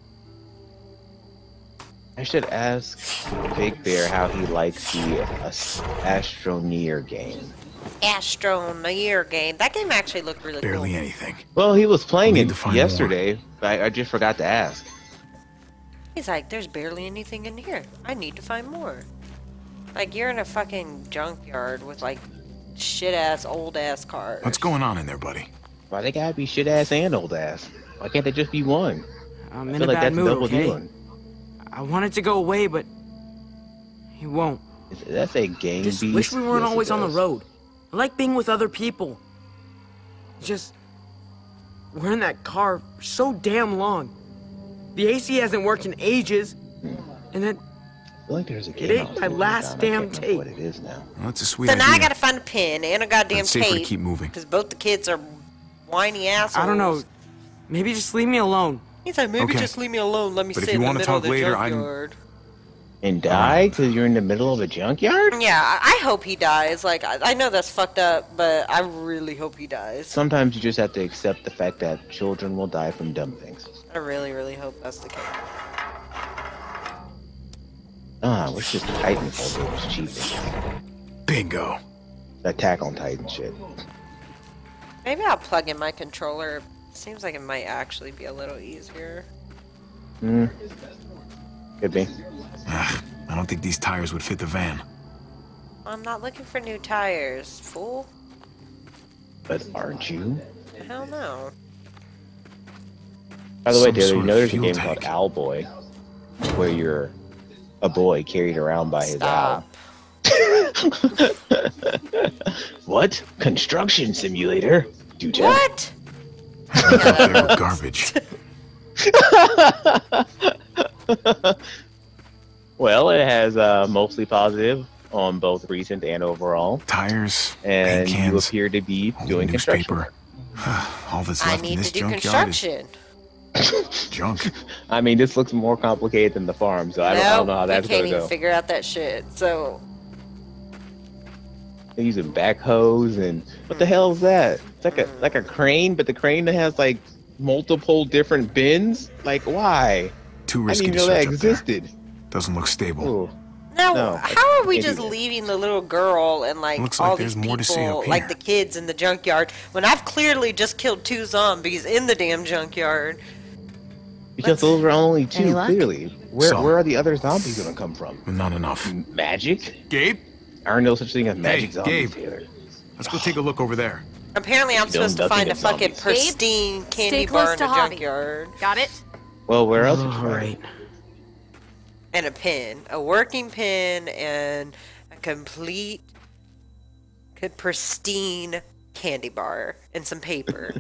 S2: I should ask Big Bear how he likes the uh, Astroneer game.
S1: Astroneer game. That game actually looked really
S3: Barely
S1: cool.
S3: anything.
S2: Well, he was playing
S3: Need
S2: it
S3: to find
S2: yesterday. I, I just forgot to ask.
S1: He's like, there's barely anything in here. I need to find more. Like, you're in a fucking junkyard with, like, shit-ass, old-ass cars.
S3: What's going on in there, buddy?
S2: Why they gotta be shit ass and old ass? Why can't they just be one?
S8: I'm
S2: I
S8: in
S2: feel
S8: a
S2: like
S8: bad
S2: that's
S8: mood,
S2: double
S8: okay?
S2: dealing.
S8: I want it to go away, but he won't.
S2: That's a game
S8: Just
S2: beast.
S8: wish we weren't
S2: Yes, it
S8: always on the
S2: does.
S8: road. I like being with other people. Just we're in that car for so damn long. The A C hasn't worked in ages, and then
S2: I feel like there's a game
S8: ain't
S2: I was
S8: my
S2: looking
S8: last
S2: down. I
S8: damn
S2: can't remember
S8: tape.
S2: What it is now?
S3: Well, that's a sweet
S1: So
S3: idea.
S1: now I gotta find a pin and a goddamn
S3: But it's safer to
S1: tape.
S3: keep moving.
S1: Because both the kids are whiny assholes.
S8: I don't know. Maybe just leave me alone.
S1: He's like, maybe
S3: Okay.
S1: just leave me alone. Let me
S3: But if
S1: sit
S3: you
S1: in the
S3: wanna
S1: middle of
S3: talk
S1: the
S3: later, I'm-
S1: junkyard.
S2: And die because you're in the middle of a junkyard?
S1: Yeah, I I hope he dies. Like, I, I know that's fucked up, but I really hope he dies.
S2: Sometimes you just have to accept the fact that children will die from dumb things.
S1: I really, really hope that's the case.
S2: Ah, I wish this Titanfall game was cheap.
S3: Bingo.
S2: Attack on Titan shit.
S1: Maybe I'll plug in my controller. Seems like it might actually be a little easier.
S2: Hmm. Could be.
S3: Ugh, I don't think these tires would fit the van.
S1: I'm not looking for new tires, fool.
S2: But aren't you?
S1: Hell no.
S2: By the way,
S3: Some
S2: Taylor, you
S3: sort
S2: know
S3: of
S2: there's a
S3: fuel
S2: game
S3: tank.
S2: called Owlboy, where you're a boy carried around by his
S1: Stop.
S2: owl. What? Construction simulator? Do tell.
S1: What?
S3: They were garbage.
S2: Well, it has uh, mostly positive on both recent and overall,
S3: Tires,
S2: and
S3: paint
S2: you
S3: cans,
S2: appear to be
S3: old
S2: doing construction.
S3: newspaper. All that's
S1: I
S3: left in
S1: need
S3: this
S1: to do
S3: junkyard
S1: construction.
S3: is junk.
S2: I mean, this looks more complicated than the farm, so I don't, I don't know how that's
S1: we can't
S2: gonna
S1: even
S2: go.
S1: figure out that shit. So
S2: They're using backhoes and what the hell is that? It's like a like a crane, but the crane that has like multiple different bins. Like why?
S3: Too
S2: I
S3: risky
S2: didn't
S3: to
S2: know that
S3: search up there.
S2: existed.
S3: Doesn't look stable.
S2: Ooh.
S1: now,
S2: No,
S1: how are we
S2: can't do
S1: just
S2: that.
S1: leaving the little girl and like
S3: Looks
S1: all
S3: like
S1: these
S3: there's more to see
S1: people,
S3: up
S1: like
S3: here.
S1: the kids in the junkyard, when I've clearly just killed two zombies in the damn junkyard?
S2: Because those are only
S6: Any
S2: two,
S6: luck?
S2: clearly. Where
S3: Some.
S2: where are the other zombies gonna come from?
S3: Not enough.
S2: Magic?
S3: Gabe,
S2: Aren't no such thing as magic
S3: Hey,
S2: zombies,
S3: Gabe.
S2: Taylor.
S3: let's go take a look over there.
S1: Apparently, I'm
S2: You
S1: supposed
S2: don't
S1: to find a
S2: nothing at
S1: fucking
S2: zombies.
S1: pristine candy
S5: Stay close
S1: bar in
S5: to
S1: the
S5: Hobby.
S1: junkyard.
S5: Got it?
S2: Well, where else? would you
S8: All
S2: find
S8: right.
S2: it?
S1: And a pin, a working pin, and a complete, good, pristine candy bar and some paper.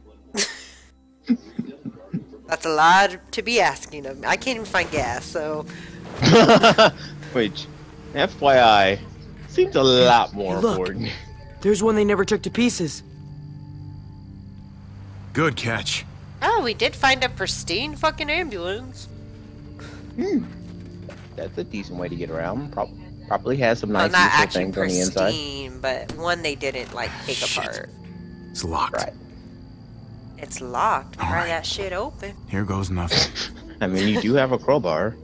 S1: That's a lot to be asking of me. I can't even find gas, so
S2: Which, F Y I, seems a lot more
S8: Look.
S2: important.
S8: There's one they never took to pieces.
S3: Good catch.
S1: oh, we did find a pristine fucking ambulance.
S2: That's a decent way to get around. Prob- probably has some
S1: Well,
S2: nice
S1: not
S2: useful
S1: actually
S2: things on the inside.
S1: pristine, but one they didn't like take
S3: Shit.
S1: apart.
S3: It's locked.
S2: Right.
S1: It's locked.
S3: All
S1: Pry
S3: right.
S1: that shit open.
S3: Here goes nothing.
S2: I mean, you do have a crowbar.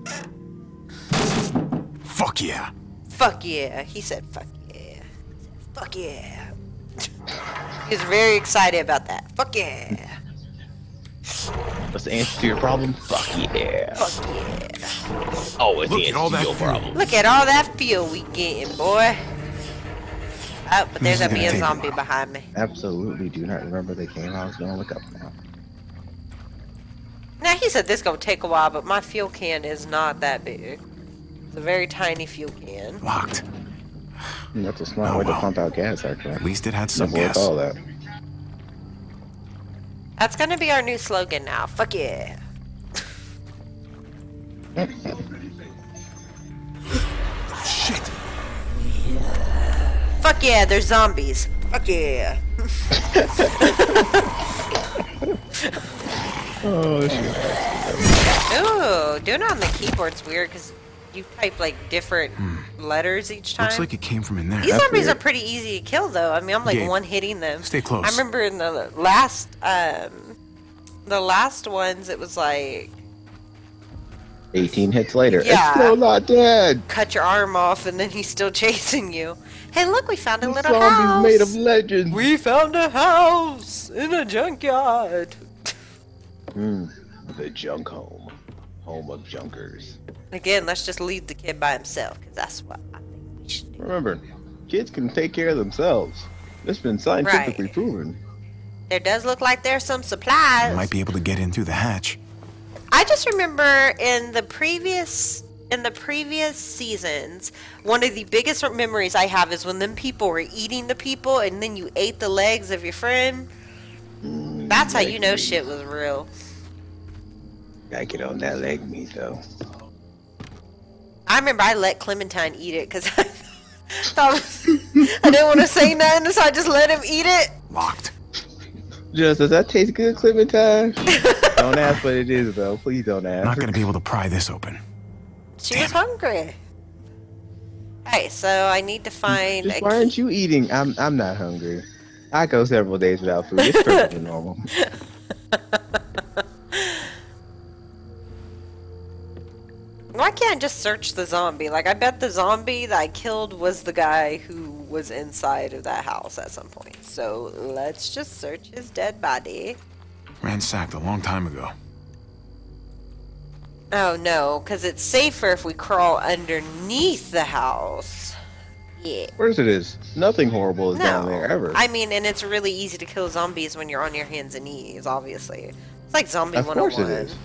S3: Fuck yeah.
S1: Fuck yeah. He said fuck yeah. He said, fuck yeah. He was very excited about that. Fuck yeah.
S2: What's the answer to your problem? Fuck yeah.
S1: Fuck yeah.
S2: Oh, it's
S3: Look
S2: the
S3: at all
S2: answer to
S3: that
S2: your
S3: fuel.
S2: problem.
S1: Look at all that fuel we getting, boy. Oh, but there's
S3: This is
S1: gonna be
S3: gonna
S1: a
S3: take a
S1: zombie
S3: while.
S1: behind me.
S2: Absolutely do not remember the game. I was gonna look up now.
S1: Now, he said this gonna take a while, but my fuel can is not that big. It's a very tiny fuel can.
S3: Locked.
S2: Hmm, That's a smart
S3: Oh,
S2: way to
S3: well.
S2: pump out gas, actually.
S3: At least it had some
S2: Never
S3: gas.
S2: all that.
S1: That's gonna be our new slogan now. Fuck yeah.
S3: Shit.
S1: Fuck yeah, there's zombies. Fuck yeah.
S2: Oh shit.
S1: Ooh, doing it on the keyboard's weird because you type like different letters each time.
S3: Looks like it came from in there.
S1: These
S2: That's
S1: zombies
S2: weird.
S1: are pretty easy to kill though. I mean, I'm like
S3: Gabe,
S1: one hitting them.
S3: stay close.
S1: I remember in the last, um, the last ones, it was like
S2: eighteen hits later.
S1: Yeah.
S2: It's still not dead.
S1: cut your arm off and then he's still chasing you. Hey, look, we found a
S2: This
S1: little
S2: zombie's
S1: house.
S2: made of legends.
S1: We found a house in a junkyard.
S2: Hmm. The junk home. Home of junkers.
S1: Again, let's just leave the kid by himself because that's what I think we should do.
S2: Remember, kids can take care of themselves. It's been scientifically
S1: Right.
S2: proven.
S1: There does look like there's some supplies.
S3: Might be able to get in through the hatch.
S1: I just remember in the previous in the previous seasons, one of the biggest memories I have is when them people were eating the people and then you ate the legs of your friend. That's how you know shit was real.
S2: Gotta get on that leg meat though.
S1: I remember I let Clementine eat it because I thought I didn't want to say nothing, so I just let him eat it.
S3: Locked.
S2: Just, does that taste good, Clementine? Don't ask what it is though. Please don't ask.
S3: Not gonna be able to pry this open.
S1: She was hungry. Hey, so I need to find
S2: Just
S1: a
S2: why
S1: key.
S2: aren't you eating? I'm I'm not hungry. I go several days without food. It's perfectly normal.
S1: Why can't I just search the zombie? Like, I bet the zombie that I killed was the guy who was inside of that house at some point. So let's just search his dead body.
S3: Ransacked a long time ago.
S1: Oh no, because it's safer if we crawl underneath the house. Yeah.
S2: Of course it is. Nothing horrible is
S1: No.
S2: down there ever.
S1: I mean, and it's really easy to kill zombies when you're on your hands and knees, obviously. It's like Zombie
S2: Of course
S1: one oh one.
S2: it is.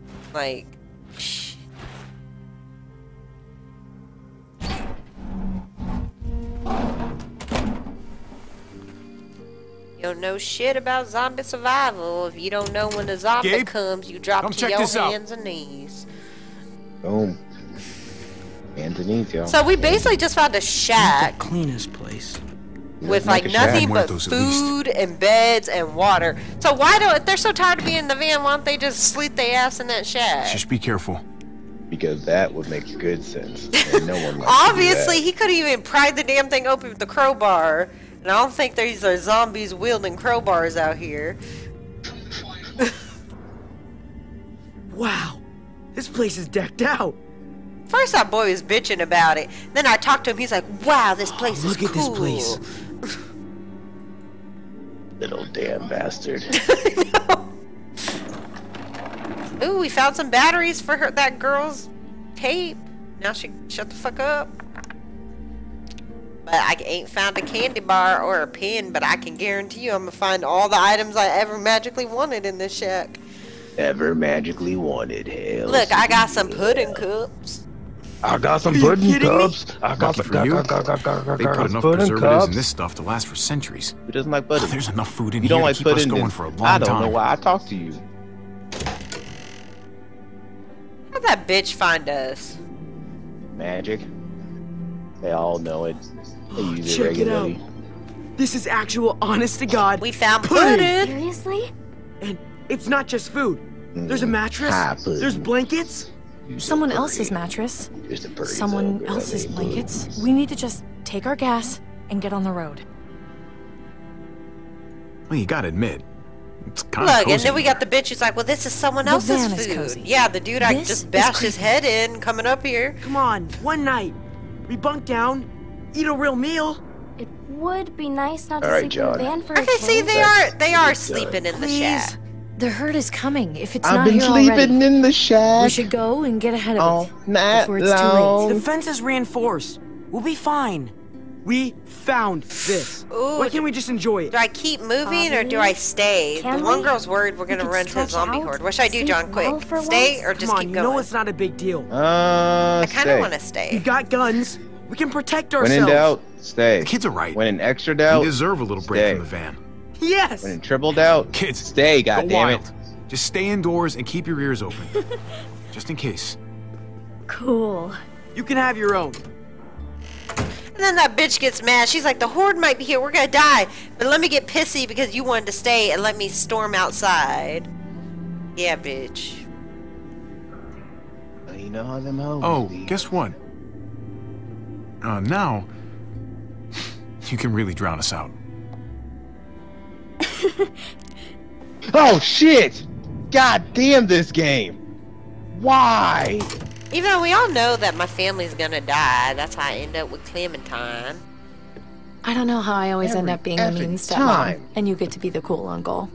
S1: Like, shh. don't know shit about zombie survival. If you don't know when a zombie
S3: Gabe,
S1: comes, you drop
S3: come
S1: to
S3: check
S1: your
S3: this out.
S1: hands and knees.
S2: Boom. Hands and knees, y'all.
S1: So we basically just found a shack
S8: Cleanest place.
S1: with
S2: Like
S1: like
S2: a shack.
S1: nothing but
S3: Muertos, at least.
S1: food and beds and water. So why don't, if they're so tired of being in the van, why don't they just sleep their ass in that shack?
S3: Just be careful.
S2: Because that would make good sense. And no one likes
S1: Obviously,
S2: to do
S1: he could even pry the damn thing open with the crowbar. And I don't think these are zombies wielding crowbars out here.
S8: Wow, this place is decked out.
S1: First, that boy was bitching about it. Then I talked to him. He's like, "Wow, this place is
S8: Look at this
S1: cool."
S8: place.
S2: that. Little damn bastard.
S1: Ooh, we found some batteries for her, that girl's tape. Now she shut the fuck up. But I ain't found a candy bar or a pin, but I can guarantee you I'm gonna find all the items I ever magically wanted in this shack.
S2: Ever magically wanted, hell.
S1: Look, I got some pudding cups.
S2: I got some
S8: Are you
S2: pudding
S8: kidding me?
S2: cups. I got
S3: Lucky
S2: some
S3: for you,
S2: got, got, got, got, got,
S3: They
S2: got
S3: put enough
S2: pudding
S3: preservatives
S2: cups.
S3: in this stuff to last for centuries.
S2: Who doesn't like pudding?
S3: There's enough food in
S2: You
S3: here
S2: don't
S3: to
S2: like
S3: keep us
S2: pudding?
S3: going
S2: then
S3: for a long
S2: I don't
S3: time.
S2: know why I talk to you.
S1: How'd that bitch find us?
S2: Magic. They all know it. They use it
S8: Check it out.
S2: regularly.
S8: This is actual, honest to God.
S1: We found
S8: pudding.
S1: pudding.
S7: Seriously?
S8: And it's not just food. There's a mattress.
S2: High pudding.
S8: There's blankets.
S6: Someone else's mattress.
S2: There's the birdies
S6: Someone
S2: over
S6: else's
S2: there.
S6: blankets. We need to just take our gas and get on the road.
S3: Well, you gotta admit, it's kind of
S1: Look,
S3: cozy
S1: and then we
S3: in
S1: got
S3: here.
S1: the bitch who's like, well, this is someone
S6: The
S1: else's
S6: van is
S1: food.
S6: cozy.
S1: Yeah, the dude I
S6: This
S1: just
S6: is
S1: bashed his
S6: creepy.
S1: head in coming up here.
S8: Come on, one night. We bunk down, eat a real meal.
S7: It would be nice not to
S2: All right,
S7: sleep
S2: John.
S7: in the van for a
S1: Okay, see,
S7: change.
S1: they
S2: That's
S1: are they are
S2: good.
S1: sleeping in the
S8: Please.
S1: shack.
S6: The herd is coming. If it's
S2: I've
S6: not
S2: been
S6: here
S2: sleeping
S6: already,
S2: in the shack.
S6: we should go and get ahead of
S2: all
S6: it
S2: night
S6: before it's too
S2: long.
S6: late.
S8: The fence is reinforced. We'll be fine. We found this.
S1: Ooh,
S8: Why can't we just enjoy it?
S1: Do I keep moving or do
S7: Bobby,
S1: I stay?
S7: can
S1: The one
S7: we?
S1: girl's worried we're gonna
S7: could
S1: run to a
S7: stretch
S1: zombie
S7: out,
S1: horde. What should I do,
S7: sleep
S1: John?
S7: well
S1: Quick,
S7: for
S1: stay
S7: once?
S1: or just
S8: Come on,
S1: keep
S8: you
S1: going?
S8: know it's not a big deal.
S2: Uh,
S1: I kind
S2: stay.
S1: of want to stay.
S8: We've got guns. We can protect
S2: When
S8: ourselves.
S2: in doubt, stay.
S3: The kids are right.
S2: When in extra doubt,
S3: You deserve a little break
S2: stay.
S3: from the van.
S8: Yes.
S2: When in triple doubt,
S3: Kids,
S2: stay.
S3: go
S2: Goddammit.
S3: wild. Just stay indoors and keep your ears open, just in case.
S6: Cool.
S8: You can have your own.
S1: And then that bitch gets mad. She's like, the horde might be here. We're gonna die. But let me get pissy because you wanted to stay and let me storm outside. Yeah, bitch.
S2: You know how them hoes
S3: Oh,
S2: be.
S3: guess what? Uh, now you can really drown us out.
S2: Oh shit! God damn this game! Why?
S1: Even though we all know that my family's gonna die, that's how I end up with Clementine.
S6: I don't know how I always end
S2: Every
S6: up being the mean
S2: effing
S6: stepmom,
S2: time.
S6: and you get to be the cool uncle.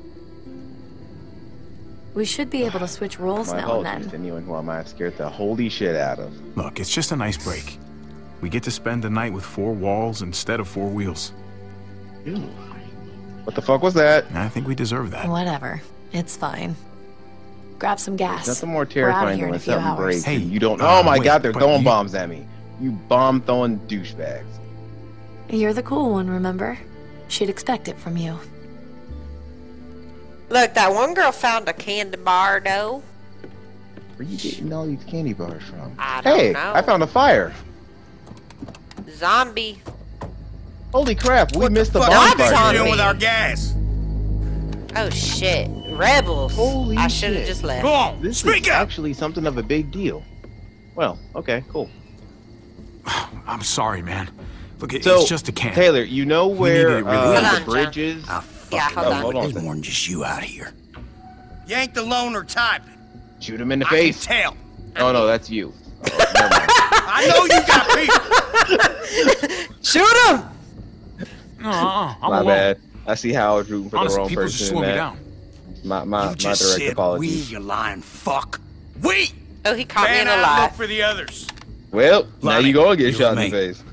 S6: We should be able to switch roles
S2: My
S6: now and
S2: apologies
S6: then.
S2: to anyone who I might have scared the holy shit out of.
S3: Look, it's just a nice break. We get to spend the night with four walls instead of four wheels.
S2: Ew. What the fuck was that?
S3: And I think we deserve that.
S6: Whatever. It's fine. Grab some gas.
S2: Nothing more
S6: We're outta
S2: terrifying
S6: here
S2: than
S6: in a
S2: when
S6: few
S2: something
S6: hours.
S2: breaks
S3: Hey,
S2: and you don't.
S3: uh,
S2: Oh my
S3: wait,
S2: god, they're
S3: but
S2: throwing
S3: you-
S2: bombs at me. You bomb throwing douchebags.
S6: You're the cool one, remember? She'd expect it from you.
S1: Look, that one girl found a candy bar, though.
S2: Where are you getting all these candy bars from?
S1: I don't
S2: hey,
S1: know.
S2: I found a fire.
S1: Zombie.
S2: Holy crap, we missed the
S1: fuck
S2: bonfire.
S1: are you
S2: today.
S1: doing with our
S4: gas?
S1: Oh shit. Rebels.
S2: Holy
S1: I should have
S2: shit.
S1: just left.
S4: Go on,
S2: This
S4: speak
S2: is
S4: up!
S2: actually something of a big deal. Well, okay, cool.
S3: I'm sorry, man. Look, it,
S2: So,
S3: it's just a can.
S2: Taylor, you know where
S3: needed it really
S2: uh,
S3: bad.
S1: Hold
S2: the
S1: on,
S2: bridge
S1: John.
S2: is?
S4: Ah,
S1: Yeah, hold
S2: Oh,
S1: on.
S2: hold on.
S4: There's more than just you out here. You ain't the loner type.
S2: Shoot him in the
S4: I can
S2: face.
S4: tell.
S2: Oh no, that's you. Oh, never mind.
S4: I know you got people.
S1: Shoot him!
S3: Uh, uh, I'm
S2: My
S3: alone.
S2: bad. I see how I was rooting for
S3: Honestly,
S2: the wrong
S3: people just
S2: person
S3: slow
S2: in
S3: me
S2: that.
S3: down.
S2: My my
S4: You
S2: my
S4: just
S2: direct
S4: said we,
S2: apologies.
S4: you lying fuck. We!
S1: Oh, he caught me in
S4: Fan
S1: a
S4: out,
S1: lie.
S4: look for the others.
S2: Well, now
S4: Lonnie,
S2: you go and get
S4: you
S2: shot in
S4: with
S2: the
S4: me.
S2: face.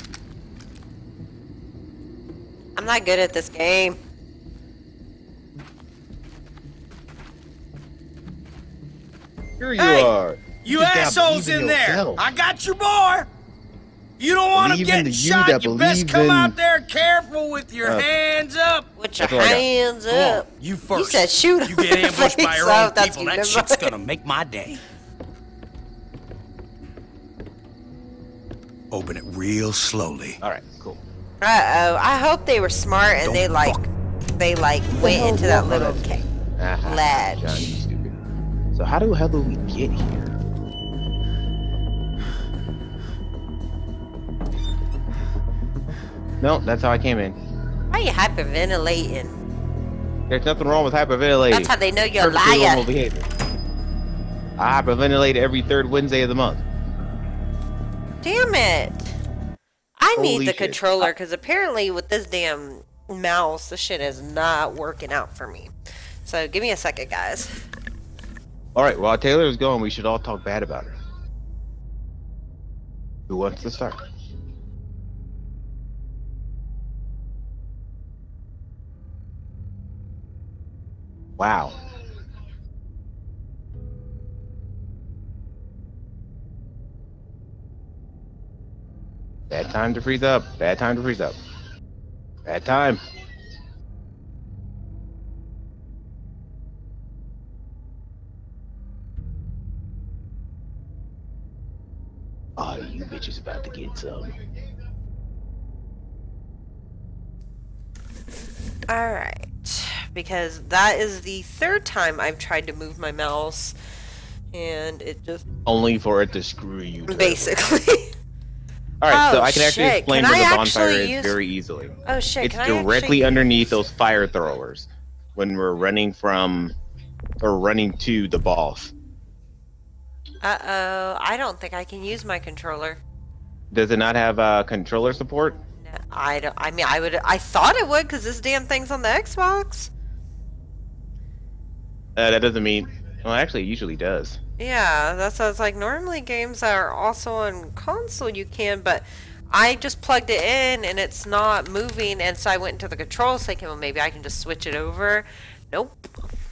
S1: I'm not good at this game.
S2: Here you
S4: Hey,
S2: are.
S4: You
S2: just gotta
S4: assholes
S2: believe
S4: in there.
S2: yourself.
S4: I got your boy.
S9: You don't want to
S2: Believe in
S9: get
S2: the you
S9: shot.
S2: that
S9: You best
S2: believes
S9: come
S2: in-
S9: out there careful with your
S2: Uh,
S9: hands up.
S1: With your
S2: That's all I got.
S1: hands
S9: Come on,
S1: up.
S9: you first.
S1: You said shoot.
S9: You get ambushed by your
S1: So
S9: own
S1: that's
S9: people.
S1: you,
S9: That
S1: never
S9: shit's
S1: mind.
S9: gonna make my day. Open it real slowly.
S2: All right, cool.
S1: Uh oh. I hope they were smart and
S9: Don't
S1: they like,
S9: fuck.
S1: they like went
S2: hell
S1: into
S2: is
S1: that
S2: wrong
S1: little
S2: with
S1: cave.
S2: Ah,
S1: Ledge.
S2: John, you stupid. So how the hell do we get here? No, that's how I came in.
S1: Why are you hyperventilating?
S2: There's nothing wrong with hyperventilating.
S1: That's how they know you're a
S2: Perfectly normal
S1: liar.
S2: behavior. I hyperventilate every third Wednesday of the month.
S1: Damn it. I need
S2: Holy
S1: the
S2: shit.
S1: controller because apparently with this damn mouse, this shit is not working out for me. So give me a second, guys.
S2: All right, while Taylor is going, we should all talk bad about her. Who wants to start? Wow. Bad time to freeze up. Bad time to freeze up. Bad time. Oh, you bitches about to get some.
S1: Alright. Because that is the third time I've tried to move my mouse. And it just...
S2: Only for it to screw you. terribly.
S1: Basically.
S2: Alright, so
S1: Oh,
S2: I can actually
S1: shit.
S2: explain
S1: Can
S2: where
S1: I
S2: the bonfire
S1: actually
S2: is
S1: use-
S2: very easily.
S1: Oh shit,
S2: It's
S1: can I
S2: directly
S1: actually...
S2: underneath those fire throwers when we're running from or running to the boss.
S1: Uh-oh. I don't think I can use my controller.
S2: Does it not have uh, controller support?
S1: No, I don't... I mean, I would... I thought it would because this damn thing's on the Xbox.
S2: Uh, that doesn't mean. Well, actually, it usually does.
S1: Yeah, that's what it's like. Normally games that are also on console you can, but I just plugged it in and it's not moving, and so I went into the controls thinking, well, maybe I can just switch it over. Nope.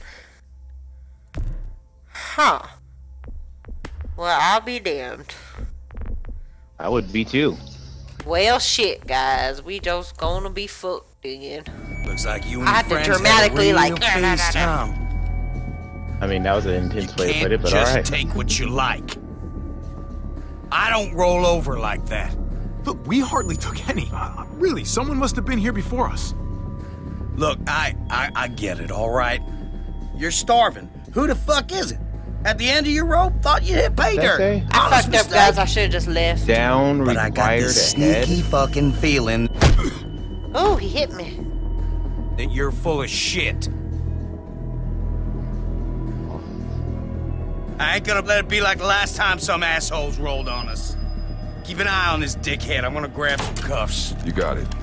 S1: Huh. Well, I'll be damned.
S2: I would be too.
S1: Well, shit, guys. We just gonna be fucked again.
S9: Looks like you and
S1: I
S9: your
S1: had to
S9: friends
S1: dramatically,
S9: had a real
S1: like,
S9: face time.
S2: I mean, that was an intense way to
S9: Can't
S2: put it, but
S9: just
S2: alright.
S9: take what you like. I don't roll over like that.
S4: Look, we hardly took any. Uh, really, someone must have been here before us.
S9: Look, I, I I get it, all right? You're starving. Who the fuck is it? At the end of your rope, thought you hit pay
S2: Did I
S9: dirt.
S2: say?
S1: I
S9: Honest
S1: fucked up,
S9: mistake.
S1: guys. I should have just left.
S2: Down
S9: But I got
S2: required
S9: this
S2: ahead.
S9: sneaky fucking feeling
S1: Oh, he hit me.
S9: that you're full of shit. I ain't gonna let it be like the last time some assholes rolled on us. Keep an eye on this dickhead. I'm gonna grab some cuffs.
S10: You got it.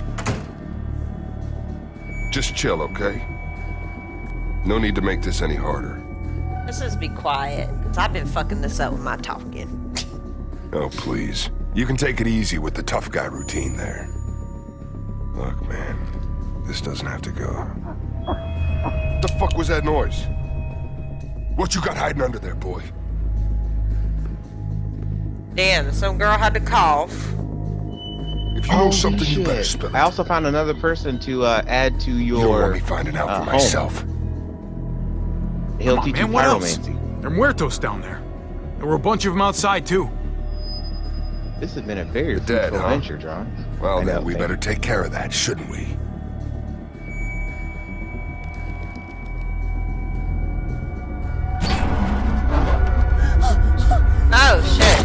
S10: Just chill, okay? No need to make this any harder.
S1: Let's just be quiet, because I've been fucking this up with my talking.
S10: Oh, please. You can take it easy with the tough guy routine there. Look, man, this doesn't have to go. The fuck was that noise? What you got hiding under there, boy?
S1: Damn, some girl had to cough.
S10: If you know
S2: Holy
S10: something, you
S2: shit.
S10: better spill it.
S2: I also found another person to uh, add to your.
S10: You don't want me finding out
S2: uh,
S10: for
S2: home.
S10: myself.
S2: He'll
S4: Come on,
S2: teach
S4: man,
S2: you
S4: what else?
S2: pyromancy.
S4: There are muertos down there. There were a bunch of them outside, too.
S2: This has been a very
S10: You're dead,
S2: fruitful
S10: huh?
S2: venture, John.
S10: Well,
S2: I
S10: then
S2: know,
S10: we
S2: thank
S10: better
S2: you.
S10: take care of that, shouldn't we?
S1: Oh, shit.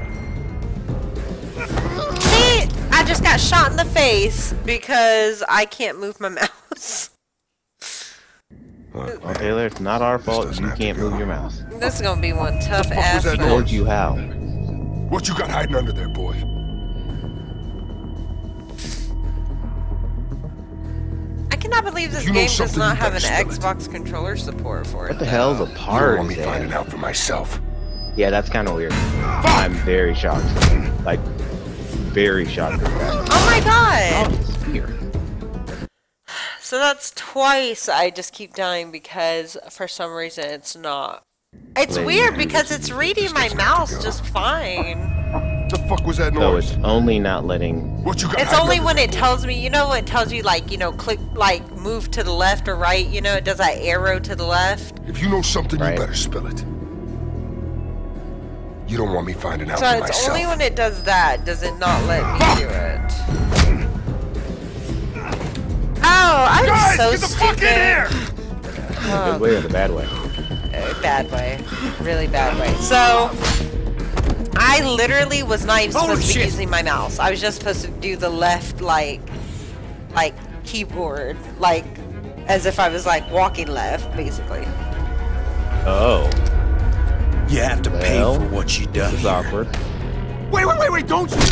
S1: See, I just got shot in the face because I can't move my mouse.
S10: Look,
S2: Well,
S10: man,
S2: Taylor, it's not our fault
S10: doesn't
S2: you
S10: have to
S2: can't
S10: go.
S2: move your mouse.
S1: This is gonna be one tough
S10: fuck was
S1: ass.
S10: that
S2: I
S1: night.
S2: told you how.
S10: what you got hiding under there, boy?
S1: I cannot believe this
S10: You know
S1: game does
S10: something,
S1: not
S10: you
S1: have an
S10: better spill it.
S1: Xbox controller support for it.
S2: What the hell's a
S10: You don't
S2: part?
S10: want me finding out for myself.
S2: Yeah, that's kind of weird. I'm very shocked. Like, very shocked at that.
S1: Oh my god!
S2: Oh, it's here.
S1: So that's twice I just keep dying because for some reason it's not It's
S2: Lady,
S1: weird
S10: maybe
S1: because
S10: this
S1: it's
S10: is-
S1: reading
S10: this
S1: my
S10: doesn't have to
S1: mouse
S10: go.
S1: just fine.
S10: The fuck was that
S2: No,
S10: noise?
S2: it's only not letting.
S10: What you got?
S1: It's
S10: I've
S1: only
S10: never
S1: when
S10: been
S1: it
S10: here.
S1: tells me, you know, when it tells you like, you know, click, like, move to the left or right. You know, it does that arrow to the left.
S10: If you know something,
S2: Right.
S10: you better spill it. You don't want me finding out
S1: So
S10: for
S1: it's
S10: myself.
S1: only when it does that does it not let me do it. Oh, I'm
S10: Guys,
S1: so
S10: get the
S1: stupid.
S10: fuck in here!
S2: The good way or the bad way?
S1: Uh, bad way, really bad way. So I literally was not even
S3: Holy
S1: supposed to be
S3: shit.
S1: using my mouse. I was just supposed to do the left, like, like keyboard, like as if I was like walking left, basically.
S2: Oh,
S9: You have to pay
S2: Well,
S9: for what you done
S2: this is
S9: here.
S2: awkward.
S4: Wait, wait, wait, wait, don't you?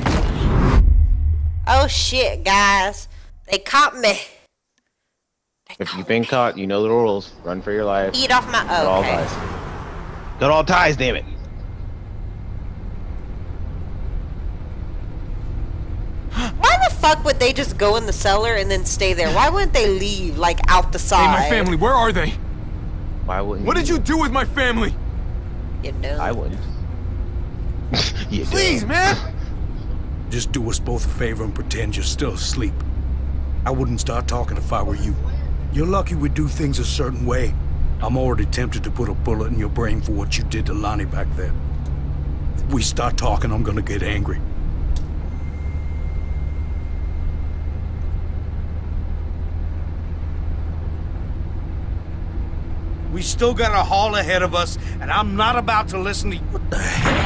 S1: Oh shit, guys, they caught me. They
S2: If
S1: caught
S2: you've been
S1: me.
S2: caught, you know the rules. Run for your life.
S1: Eat off my.
S2: Cut
S1: Oh,
S2: all
S1: okay.
S2: ties. Cut all ties, damn it.
S1: Why the fuck would they just go in the cellar and then stay there? Why wouldn't they leave, like, out the
S4: Hey,
S1: side?
S4: my family, where are they?
S2: Why wouldn't?
S4: What did you do with my family?
S1: You know.
S2: I wouldn't. You
S4: Please,
S2: dumb.
S4: man.
S9: Just do us both a favor and pretend you're still asleep. I wouldn't start talking if I were you. You're lucky we do things a certain way. I'm already tempted to put a bullet in your brain for what you did to Lonnie back there. If we start talking, I'm gonna get angry. We still got a haul ahead of us, and I'm not about to listen to you. What the hell?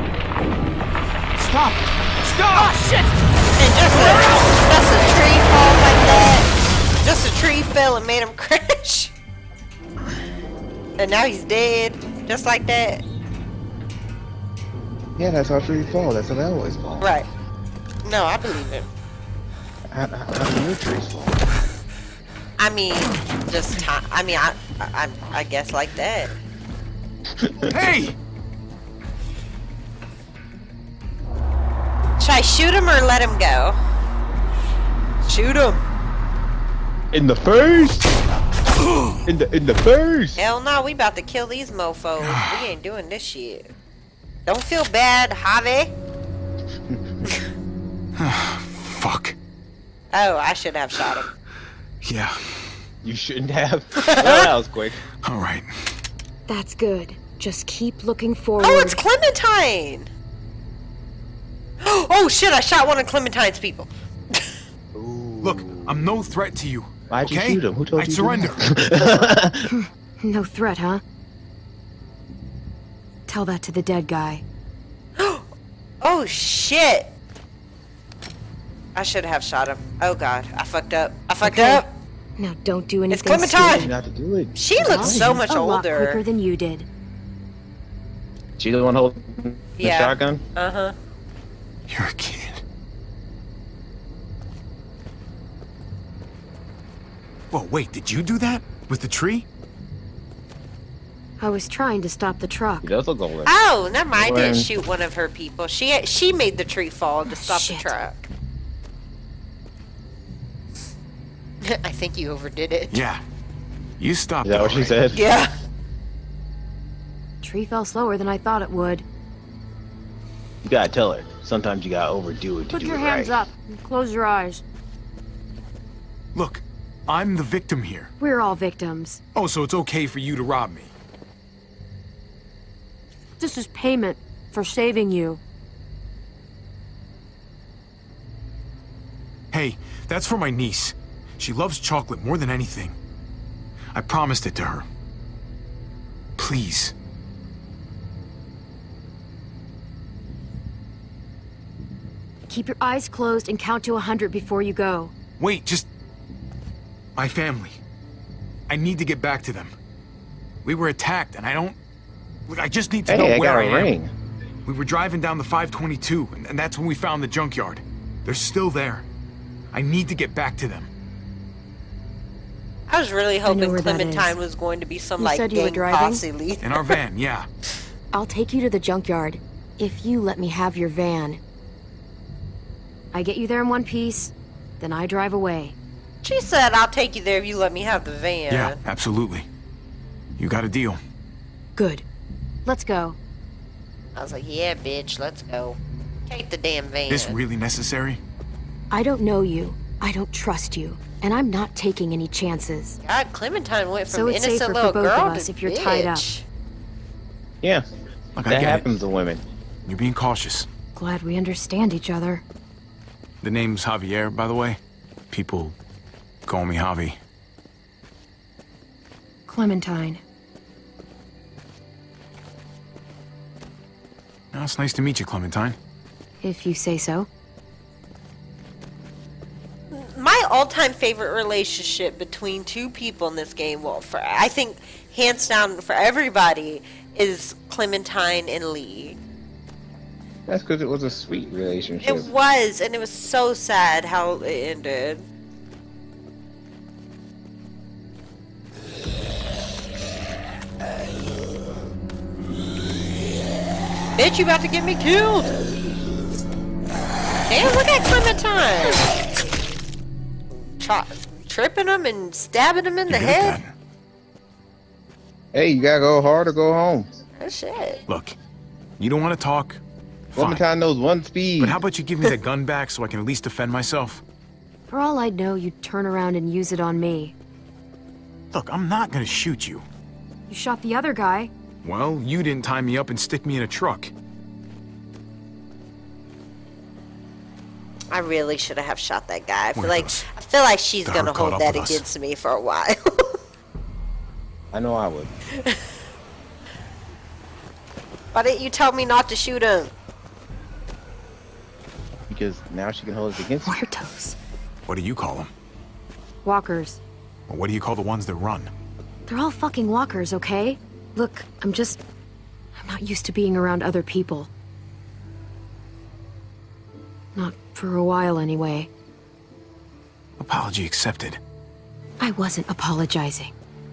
S4: Stop! Stop!
S1: Oh shit! And just a, just a tree falls like that. Just a tree fell and made him crash. And now he's dead, just like that.
S2: Yeah, that's how trees fall. That's how they always fall.
S1: Right. No, I believe it.
S2: How, how, how do your trees fall?
S1: I mean, just time. I mean, I, I, I guess like that.
S4: Hey!
S1: Should I shoot him or let him go? Shoot him.
S2: In the face! In the in the face!
S1: Hell no, we about to kill these mofos. We ain't doing this shit. Don't feel bad, Javi.
S4: Fuck.
S1: Oh, I should have shot him.
S4: Yeah.
S2: You shouldn't have. Well, that was quick.
S4: All right.
S7: That's good. Just keep looking forward.
S1: Oh, it's Clementine! Oh shit, I shot one of Clementine's people.
S4: Look, I'm no threat to you.
S2: Why'd you
S4: okay?
S2: shoot him? Who told
S4: I
S2: you to
S4: surrender.
S2: do that?
S7: No threat, huh? Tell that to the dead guy.
S1: Oh shit! I should have shot him. Oh god, I fucked up. I fucked
S7: Okay.
S1: up.
S7: Now don't do anything
S1: It's Clementine!
S7: stupid.
S2: Not to do it.
S1: She looks so much
S7: a lot
S1: older.
S7: quicker than you did.
S2: She the one holding
S1: Yeah.
S2: the shotgun?
S1: Uh huh.
S4: You're a kid. Whoa, wait, did you do that? With the tree?
S7: I was trying to stop the truck.
S2: He does look older.
S1: Oh, never mind. I didn't
S2: When-
S1: shoot one of her people. She she made the tree fall to stop
S7: Shit.
S1: the truck. I think you overdid it.
S4: Yeah. You stopped
S2: Is that
S4: it,
S2: what she
S4: right?
S2: said?
S1: Yeah.
S7: Tree fell slower than I thought it would.
S2: You gotta tell her. Sometimes you gotta overdo it to
S7: Put
S2: do
S7: your
S2: it
S7: hands
S2: right.
S7: up and close your eyes.
S4: Look, I'm the victim here.
S7: We're all victims.
S4: Oh, so it's okay for you to rob me.
S7: This is payment for saving you.
S4: Hey, that's for my niece. She loves chocolate more than anything. I promised it to her. Please.
S7: Keep your eyes closed and count to a hundred before you go.
S4: Wait, just... My family. I need to get back to them. We were attacked, and I don't... Look, I just need to
S2: Hey,
S4: know
S2: I
S4: where
S2: got
S4: I
S2: a
S4: am.
S2: ring.
S4: We were driving down the five twenty-two, and, and that's when we found the junkyard. They're still there. I need to get back to them.
S1: I was really hoping
S7: where that
S1: Clementine
S7: is.
S1: was going to be some
S7: You
S1: like
S7: said you were
S1: gang
S7: driving?
S1: posse leader.
S4: In our van, yeah.
S7: I'll take you to the junkyard if you let me have your van. I get you there in one piece, then I drive away.
S1: She said, "I'll take you there if you let me have the van."
S4: Yeah, absolutely. You got a deal.
S7: Good. Let's go.
S1: I was like, yeah, bitch, let's go. Take the damn van.
S4: This really necessary?
S7: I don't know you. I don't trust you. And I'm not taking any chances.
S1: God, Clementine went from
S7: So it's
S1: innocent
S7: safer
S1: little
S7: for both
S1: girl
S7: of us
S1: to
S7: if you're
S1: bitch.
S7: tied up.
S2: Yeah,
S4: Look, I
S2: that
S4: get
S2: happens
S4: it.
S2: to women.
S4: You're being cautious.
S7: Glad we understand each other.
S4: The name's Javier, by the way. People call me Javi.
S7: Clementine.
S4: Oh, it's nice to meet you, Clementine.
S7: If you say so.
S1: My all-time favorite relationship between two people in this game, well, for I think hands down for everybody, is Clementine and Lee.
S2: That's because it was a sweet relationship.
S1: It was, and it was so sad how it ended. Bitch, you about to get me killed! Damn, look at Clementine! Tri tripping him and stabbing him in
S4: You
S1: the
S4: good at
S1: head?
S4: that?
S2: Hey, you gotta go hard or go home.
S1: Oh shit.
S4: Look, you don't want to talk? Fine.
S2: Clementine knows one speed.
S4: But how about you give me the gun back so I can at least defend myself?
S7: For all I'd know, you'd turn around and use it on me.
S4: Look, I'm not gonna shoot you.
S7: You shot the other guy.
S4: Well, you didn't tie me up and stick me in a truck.
S1: I really should have shot that guy. I feel
S4: One of
S1: like
S4: those.
S1: I feel like she's
S4: Got
S1: gonna
S4: her caught
S1: hold
S4: up
S1: that
S4: with us.
S1: against me for a while.
S2: I know I would.
S1: Why didn't you tell me not to shoot him?
S2: Because now she can hold it against you.
S7: Muertos.
S4: What do you call them?
S7: Walkers.
S4: Or what do you call the ones that run?
S7: They're all fucking walkers, okay? Look, I'm just... I'm not used to being around other people. Not for a while, anyway.
S4: Apology accepted.
S7: I wasn't apologizing.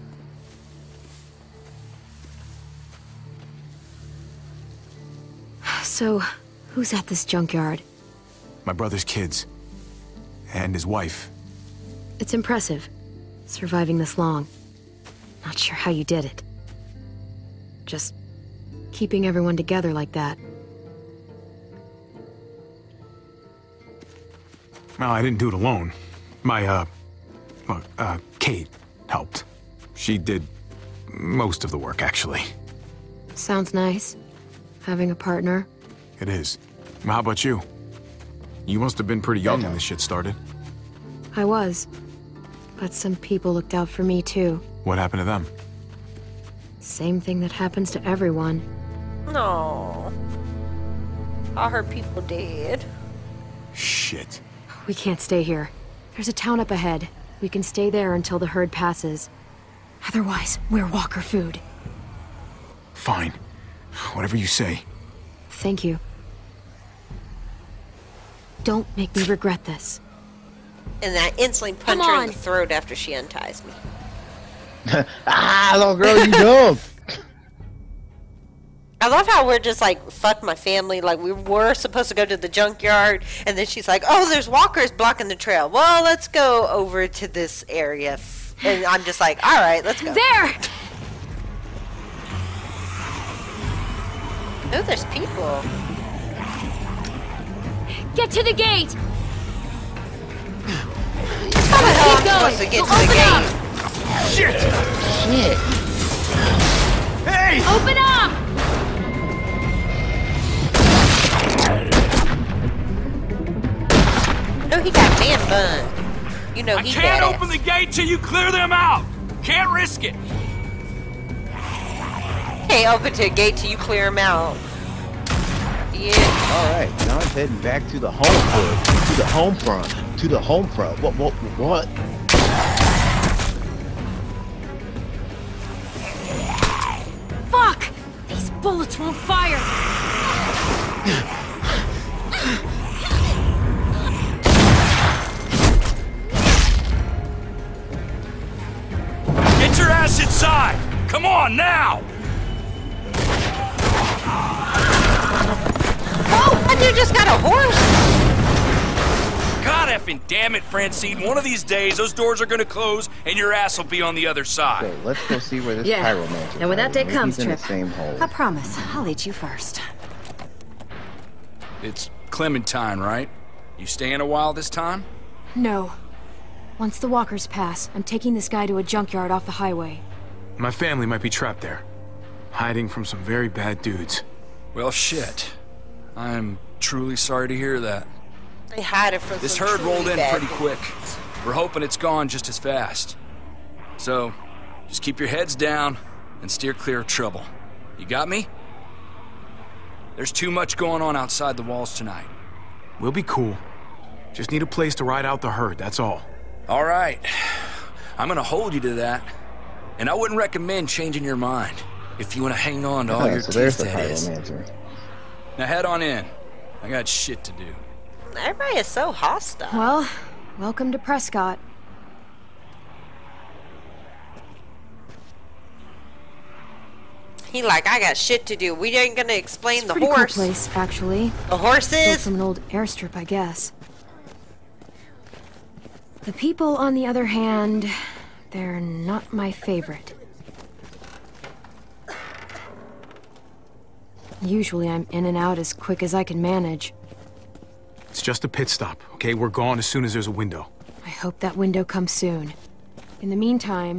S7: So, who's at this junkyard?
S4: My brother's kids. And his wife.
S7: It's impressive, surviving this long. Not sure how you did it. Just keeping everyone together like that.
S4: Well, I didn't do it alone. My, uh, well, uh, Kate helped. She did most of the work, actually.
S7: Sounds nice. Having a partner.
S4: It is. How about you? You must have been pretty young when this shit started.
S7: I was. But some people looked out for me, too.
S4: What happened to them?
S7: Same thing that happens to everyone.
S1: No. All her people dead.
S4: Shit.
S7: We can't stay here. There's a town up ahead. We can stay there until the herd passes. Otherwise, we're walker food.
S4: Fine. Whatever you say.
S7: Thank you. Don't make me regret this.
S1: And I instantly punch
S7: Come
S1: her in
S7: on.
S1: the throat after she unties me.
S2: Ah, little girl, you dumb.
S1: I love how we're just like, fuck my family. Like, we were supposed to go to the junkyard, and then she's like, oh, there's walkers blocking the trail. Well, let's go over to this area. And I'm just like, all right, let's go.
S7: There!
S1: Oh, there's people.
S7: Get to the gate!
S1: How the hell am I supposed to get to the gate?
S4: Shit!
S2: Shit.
S4: Hey!
S7: Open up!
S1: No, he got man bun. You know
S3: I
S1: he
S3: can't
S1: badass.
S3: open the gate till you clear them out. Can't risk it.
S1: Can't open to a gate till you clear him out. Yeah.
S2: All right, now I'm heading back to the home front. To the home front. To the home front. What? What? What?
S7: Fuck! These bullets won't fire!
S3: Get your ass inside. Come on now.
S1: Oh, that dude just got a horse.
S3: God
S11: God effing damn it, Francine. One of these days, those doors are gonna close and your ass will be on the other side.
S2: So let's go see where this
S12: Yeah.
S2: pyromancer
S12: And when that day
S2: Maybe
S12: comes,
S2: he's in the
S12: Trip,
S2: same hole.
S12: I promise, I'll eat you first.
S11: It's Clementine, right? You staying a while this time?
S7: No. Once the walkers pass, I'm taking this guy to a junkyard off the highway.
S4: My family might be trapped there, hiding from some very bad dudes.
S11: Well, shit. I'm truly sorry to hear that.
S1: They hide it from
S11: This
S1: some
S11: herd
S1: truly
S11: rolled in
S1: bad
S11: pretty
S1: dudes.
S11: quick. We're hoping it's gone just as fast. So, just keep your heads down and steer clear of trouble. You got me? There's too much going on outside the walls tonight.
S4: We'll be cool. Just need a place to ride out the herd, that's all.
S11: All right. I'm gonna hold you to that. And I wouldn't recommend changing your mind. If you want to hang on to all
S2: Oh,
S11: your
S2: so there's
S11: teeth,
S2: the
S11: that is.
S2: pyromancer.
S11: Now head on in. I got shit to do.
S1: Everybody is so hostile.
S7: Well, welcome to Prescott.
S1: He like, I got shit to do. We ain't gonna explain
S7: It's a
S1: the
S7: pretty
S1: horse.
S7: cool place, actually.
S1: The
S7: Built
S1: horses.
S7: from an old airstrip, I guess. The people, on the other hand, they're not my favorite. Usually I'm in and out as quick as I can manage.
S4: It's just a pit stop, okay? We're gone as soon as there's a window.
S7: I hope that window comes soon. In the meantime...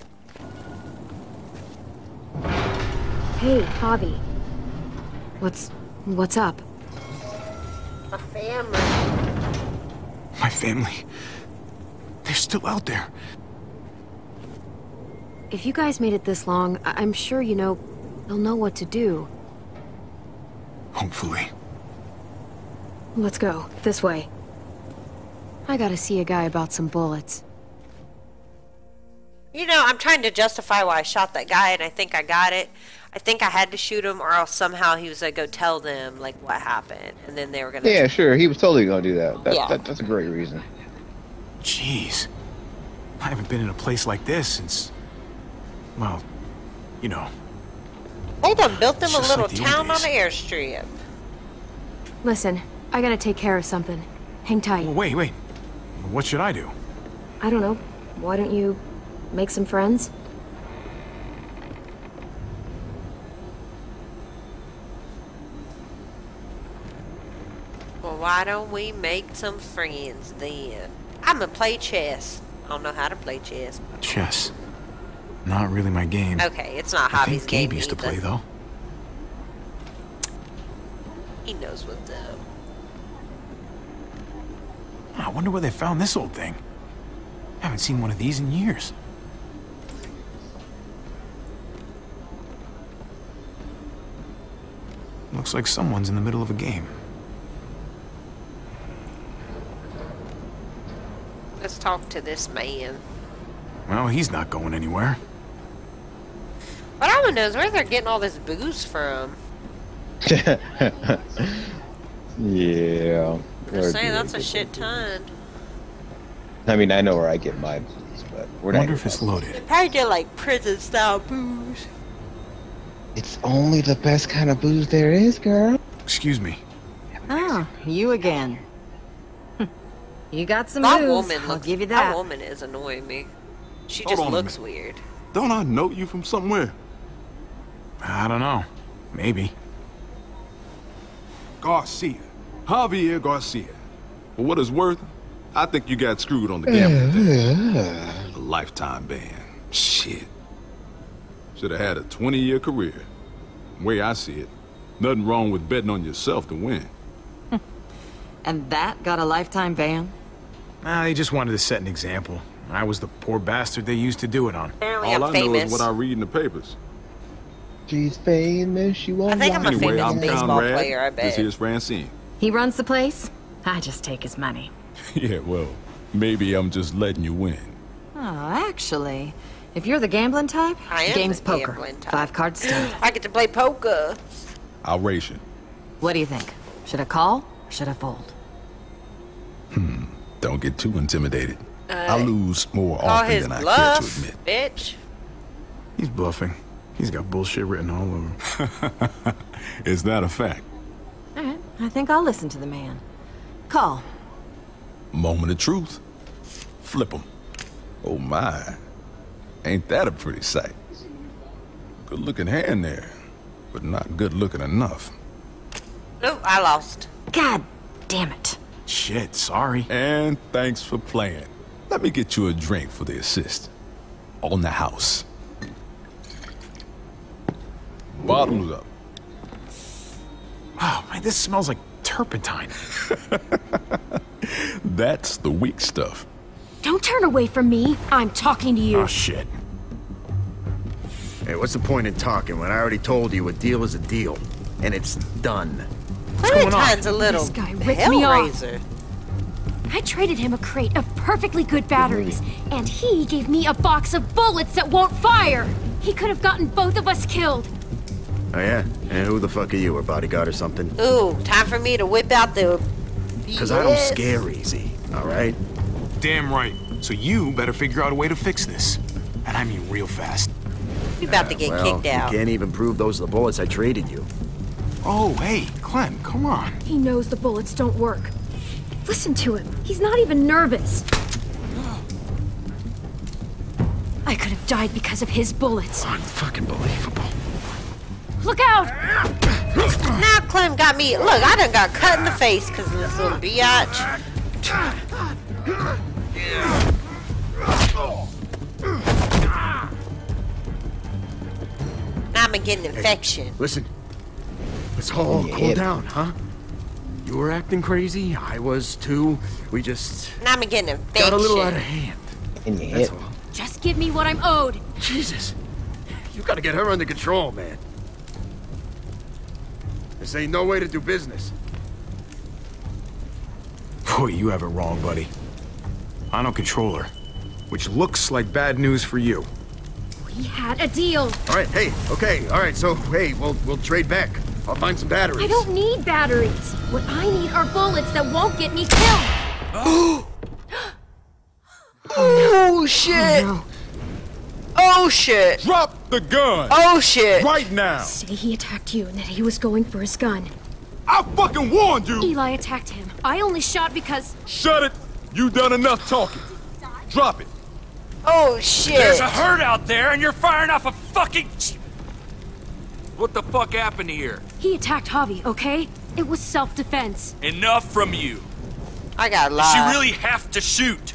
S7: Hey, Javi. What's... what's up?
S1: A family.
S4: My family. They're still out there.
S7: If you guys made it this long, I I'm sure you know... they'll know what to do.
S4: Hopefully.
S7: Let's go. This way. I gotta see a guy about some bullets.
S1: You know, I'm trying to justify why I shot that guy, and I think I got it. I think I had to shoot him, or else somehow he was gonna go tell them like what happened, and then they were gonna.
S2: Yeah, sure. He was totally gonna do that. That,
S1: Yeah.
S2: that. That's a great reason.
S4: Jeez. I haven't been in a place like this since... well, you know.
S1: They done built them
S4: It's
S1: a
S4: just
S1: little
S4: like the old
S1: town on
S4: days.
S1: the airstrip.
S7: Listen, I gotta take care of something. Hang tight.
S4: Well, wait, wait. What should I do?
S7: I don't know. Why don't you make some friends?
S1: Well, why don't we make some friends then? I'm gonna play chess. I don't know how to play chess.
S4: Chess. Not really my game.
S1: Okay, it's not
S4: I think
S1: Javi's game
S4: Gabe used to
S1: either.
S4: play, though.
S1: He knows what's up.
S4: I wonder where they found this old thing. Haven't seen one of these in years. Looks like someone's in the middle of a game.
S1: Let's talk to this man.
S4: Well, he's not going anywhere.
S1: What I want to know is where they're getting all this booze from.
S2: Yeah.
S1: I'm just saying, that's a shit ton.
S2: I mean, I know where I get my booze, but we're not.
S4: Wonder if it's loaded.
S1: They probably get like prison style booze.
S2: It's only the best kind of booze there is, girl.
S4: Excuse me.
S12: Oh, you again. You got some
S1: That
S12: moves,
S1: woman
S12: I'll
S1: looks.
S12: give you
S1: That
S12: that.
S1: woman is annoying me. She
S13: Hold
S1: just
S13: on a
S1: looks
S13: minute.
S1: weird.
S13: Don't I know you from somewhere?
S4: I don't know. Maybe.
S13: Garcia. Javier Garcia. For what it's worth, I think you got screwed on the gambling thing. A lifetime ban. Shit. Should have had a twenty-year career. The way I see it, nothing wrong with betting on yourself to win.
S12: And that got a lifetime ban?
S4: Nah, they just wanted to set an example. I was the poor bastard they used to do it on.
S1: Apparently,
S13: All
S1: I'm
S13: I
S1: famous.
S13: know is what I read in the papers.
S2: She's famous. You won't.
S1: I think I'm a
S13: Anyway,
S1: famous
S13: I'm
S1: baseball
S13: Conrad.
S1: player, I bet.
S13: This here's Francine.
S12: He runs the place? I just take his money.
S13: Yeah, well, maybe I'm just letting you win.
S12: Oh, actually, if you're the gambling type,
S1: I am
S12: game's
S1: the
S12: poker.
S1: gambling type.
S12: Five cards stand.
S1: I get to play poker.
S13: I'll race you.
S12: What do you think? Should I call or should I fold?
S13: Hmm. Don't get too intimidated.
S1: Uh,
S13: I lose more
S1: Call
S13: often
S1: his
S13: than I
S1: bluff,
S13: care to admit.
S1: bitch.
S4: He's bluffing. He's got bullshit written all over.
S13: Is that a fact?
S12: All right, I think I'll listen to the man. Call.
S13: Moment of truth. Flip 'em. Oh my. Ain't that a pretty sight? Good looking hand there, but not good looking enough.
S1: Nope, I lost.
S7: God damn it.
S4: Shit, sorry.
S13: And thanks for playing. Let me get you a drink for the assist. On the house. Bottoms up.
S4: Oh, man, this smells like turpentine.
S13: That's the weak stuff.
S7: Don't turn away from me. I'm talking to you.
S4: Oh, shit.
S14: Hey, what's the point in talking when I already told you a deal is a deal? And it's done.
S1: Clementine's a little
S7: This guy ripped me off.
S1: hellraiser.
S7: I traded him a crate of perfectly good batteries, and he gave me a box of bullets that won't fire. He could have gotten both of us killed.
S14: Oh yeah? And who the fuck are you, a bodyguard or something?
S1: Ooh, time for me to whip out the...
S14: Because I don't scare easy, alright?
S4: Damn right. So you better figure out a way to fix this. And I mean real fast.
S1: You about to get
S14: well,
S1: kicked out.
S14: You can't even prove those are the bullets I traded you.
S4: Oh, hey, Clem, come on.
S7: He knows the bullets don't work. Listen to him. He's not even nervous. I could have died because of his bullets.
S14: Unfucking believable.
S7: Look out!
S1: Now Clem got me. Look, I done got cut in the face because of this little biatch. Now I'm getting an infection.
S14: Hey, listen. Let's all
S2: Yeah.
S14: cool down, huh? You were acting crazy. I was too. We just
S1: Now I'm getting an infection.
S14: got a little out of hand.
S2: In your
S14: That's
S2: hip.
S14: all.
S7: Just give me what I'm owed.
S14: Jesus. You gotta get her under control, man. This ain't no way to do business.
S4: Boy, you have it wrong, buddy. I don't control her. Which looks like bad news for you.
S7: We had a deal.
S14: All right, hey, okay, all right, so, hey, we'll, we'll trade back. I'll find some batteries.
S7: I don't need batteries. What I need are bullets that won't get me killed.
S1: Oh shit!
S7: Oh, no.
S1: Oh shit!
S13: Drop the gun!
S1: Oh shit!
S13: Right now!
S7: Say he attacked you and that he was going for his gun.
S13: I fucking warned you!
S7: Eli attacked him. I only shot because...
S13: Shut it! You done enough talking. Drop it.
S1: Oh shit!
S11: There's a herd out there and you're firing off a fucking... What the fuck happened here?
S7: He attacked Javi, okay? It was self-defense.
S11: Enough from you.
S1: I got
S11: Does
S1: lied.
S11: she really have to shoot?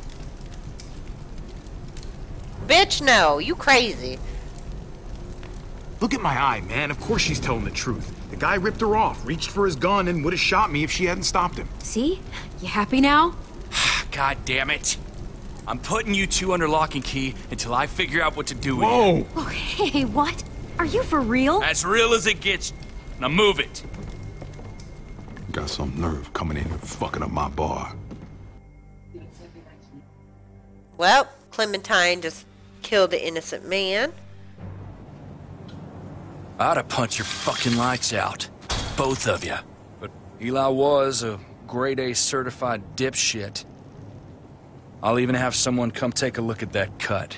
S1: Bitch, no. You crazy.
S4: Look at my eye, man. Of course she's telling the truth. The guy ripped her off, reached for his gun, and would have shot me if she hadn't stopped him.
S7: See? You happy now?
S11: God damn it. I'm putting you two under lock and key until I figure out what to do with
S4: Whoa!
S11: you.
S7: Oh, hey, what? Are you for real?
S11: As real as it gets. Now move it.
S13: Got some nerve coming in and fucking up my bar.
S1: Well, Clementine just killed an innocent man.
S11: I'd have punched your fucking lights out. Both of you. But Eli was a grade A certified dipshit. I'll even have someone come take a look at that cut.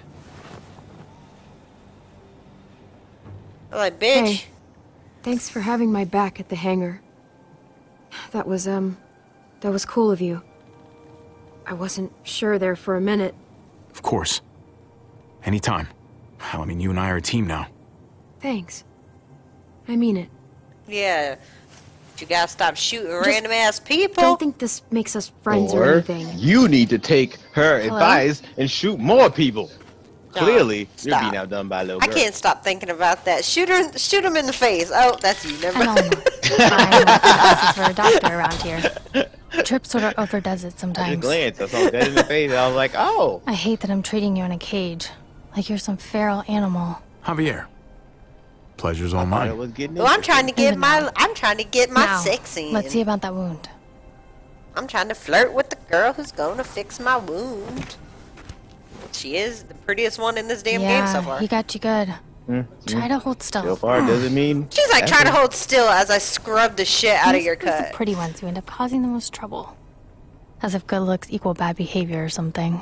S1: I'm like, bitch.
S7: Hey, thanks for having my back at the hangar. That was, um, that was cool of you. I wasn't sure there for a minute.
S4: Of course. Anytime. Hell, I mean, you and I are a team now.
S7: Thanks. I mean it.
S1: Yeah. But you gotta stop shooting
S7: Just
S1: random ass people.
S7: Don't think this makes us friends or
S2: Or
S7: anything.
S2: you need to take her
S7: Hello?
S2: advice and shoot more people.
S1: No,
S2: Clearly, you're
S1: stop.
S2: being outdone by a little
S1: I
S2: girl.
S1: can't stop thinking about that. Shoot her, shoot him in the face. Oh, that's you. Never
S15: I
S1: mind.
S15: know. I'm for a doctor around here. Trip sort of over does it
S2: I just
S15: sometimes.
S2: glanced. I saw dead in the face. I was like, oh.
S15: I hate that I'm treating you in a cage, like you're some feral animal.
S4: Javier. Pleasure's all
S2: I
S4: mine.
S2: was getting
S1: Well, I'm trying to get
S15: Even
S1: my,
S15: now.
S1: I'm trying to get my
S15: Now,
S1: sex in.
S15: let's see about that wound.
S1: I'm trying to flirt with the girl who's going to fix my wound. She is the prettiest one in this damn
S15: yeah,
S1: game so far.
S15: he got you good. Try to hold still.
S2: So far, doesn't mean.
S1: She's like, try to hold still as I scrub the shit out of your
S15: It's always
S1: cut.
S15: the pretty ones who end up causing the most trouble. As if good looks equal bad behavior or something.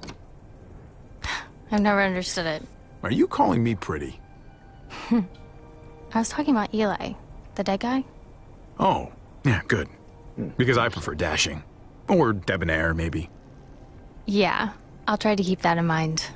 S15: I've never understood it.
S4: Are you calling me pretty?
S15: I was talking about Eli, the dead guy.
S4: Oh, yeah, good. Because I prefer dashing. Or debonair, maybe.
S15: Yeah, I'll try to keep that in mind.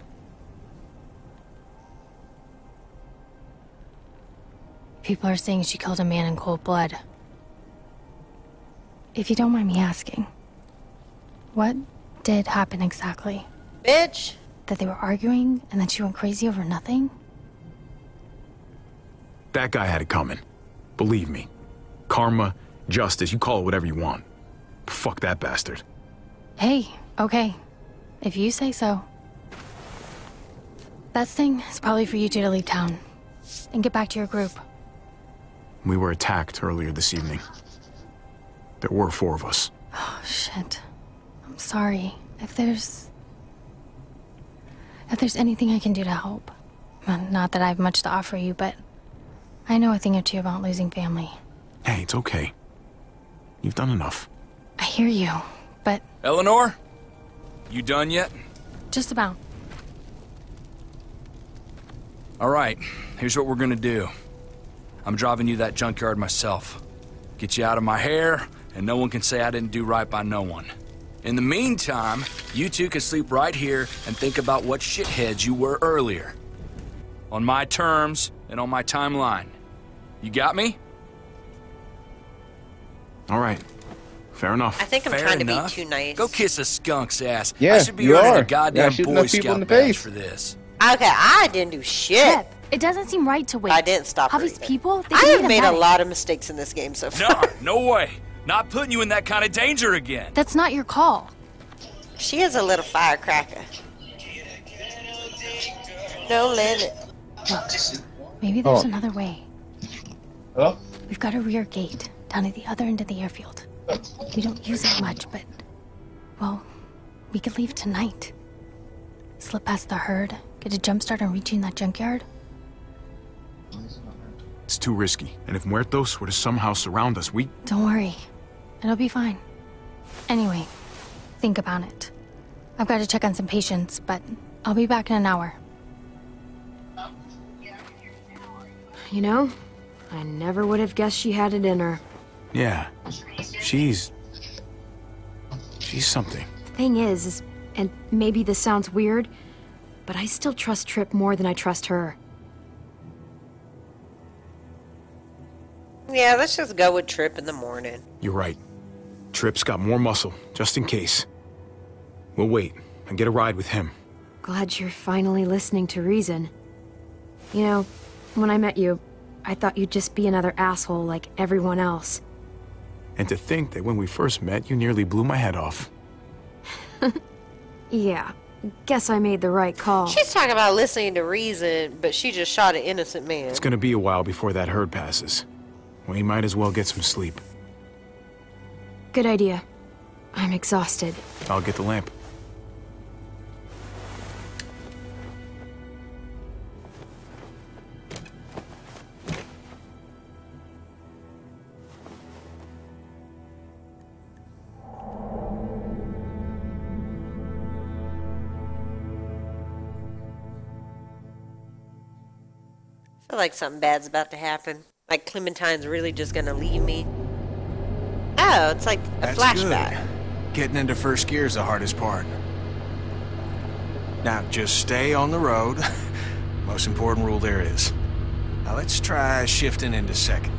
S15: People are saying she killed a man in cold blood. If you don't mind me asking, what did happen exactly?
S1: Bitch!
S15: That they were arguing and then she went crazy over nothing?
S4: That guy had it coming. Believe me. Karma, justice, you call it whatever you want. Fuck that bastard.
S15: Hey, okay. If you say so. Best thing is probably for you two to leave town and get back to your group.
S4: We were attacked earlier this evening. There were four of us.
S15: Oh, shit. I'm sorry. If there's... If there's anything I can do to help. Well, not that I have much to offer you, but I know a thing or two about losing family.
S4: Hey, it's okay. You've done enough.
S15: I hear you, but...
S11: Eleanor? You done yet?
S15: Just about.
S11: All right, here's what we're gonna do. I'm driving you that junkyard myself. Get you out of my hair, and no one can say I didn't do right by no one. In the meantime, you two can sleep right here and think about what shitheads you were earlier. On my terms and on my timeline. You got me?
S4: All right. Fair enough.
S1: I think I'm
S11: Fair
S1: trying
S11: enough.
S1: to be too nice.
S11: Go kiss a skunk's ass.
S2: Yeah,
S11: I should be
S2: you
S11: earning
S2: are.
S11: a goddamn
S2: Yeah, shooting
S11: Boy
S2: up people in
S11: Scout
S2: the
S11: badge
S2: face.
S11: for this.
S1: Okay, I didn't do shit.
S15: Trip, it doesn't seem right to wait.
S1: I didn't stop her
S15: Javi's
S1: either.
S15: people, they
S1: I
S15: can
S1: have
S15: need
S1: made a
S15: medic.
S1: lot of mistakes in this game so far.
S11: No, no way. Not putting you in that kind of danger again.
S15: That's not your call.
S1: She is a little firecracker. No limit.
S15: Look, maybe there's
S2: Oh.
S15: another way.
S2: Hello?
S15: We've got a rear gate down at the other end of the airfield. We don't use it much, but... Well, we could leave tonight. Slip past the herd, get a jump start on reaching that junkyard.
S4: It's too risky. And if Muertos were to somehow surround us, we...
S15: Don't worry. It'll be fine. Anyway, think about it. I've got to check on some patients, but I'll be back in an hour.
S7: You know, I never would have guessed she had it in her.
S4: Yeah. She's... She's something.
S7: Thing is, is, and maybe this sounds weird, but I still trust Tripp more than I trust her.
S1: Yeah, let's just go with Tripp in the morning.
S4: You're right. Tripp's got more muscle, just in case. We'll wait and get a ride with him.
S7: Glad you're finally listening to reason. You know, when I met you, I thought you'd just be another asshole like everyone else.
S4: And to think that when we first met, you nearly blew my head off.
S7: Yeah, guess I made the right call.
S1: She's talking about listening to reason, but she just shot an innocent man.
S4: It's gonna be a while before that herd passes. We might as well get some sleep.
S7: Good idea. I'm exhausted.
S4: I'll get the lamp.
S1: I feel like something bad's about to happen. Like Clementine's really just gonna leave me. Oh, it's like a
S16: That's
S1: flashback.
S16: good. Getting into first gear is the hardest part. Now, just stay on the road. Most important rule there is. Now, let's try shifting into second.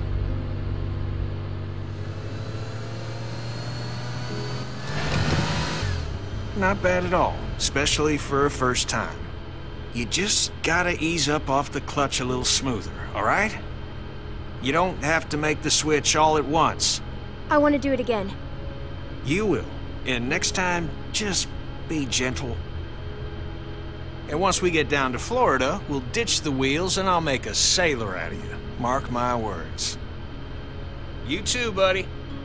S16: Not bad at all, especially for a first time. You just gotta ease up off the clutch a little smoother, all right? You don't have to make the switch all at once.
S17: I want to do it again.
S16: You will. And next time, just be gentle. And once we get down to Florida, we'll ditch the wheels and I'll make a sailor out of you. Mark my words. You too, buddy.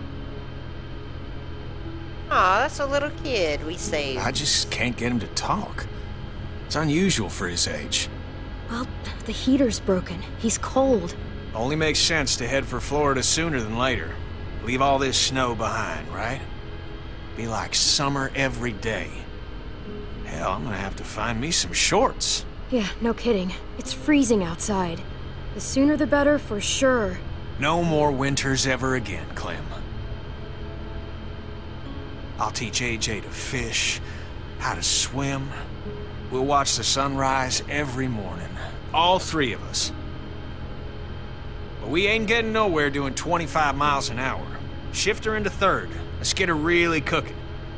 S1: Aw, that's a little kid we saved.
S16: I just can't get him to talk. It's unusual for his age.
S7: Well, the heater's broken. He's cold.
S16: Only makes sense to head for Florida sooner than later. Leave all this snow behind, right? Be like summer every day. Hell, I'm gonna have to find me some shorts.
S7: Yeah, no kidding. It's freezing outside. The sooner the better, for sure.
S16: No more winters ever again, Clem. I'll teach A J to fish, how to swim. We'll watch the sunrise every morning. All three of us. But we ain't getting nowhere doing twenty-five miles an hour. Shift her into third. Let's get her really cooking.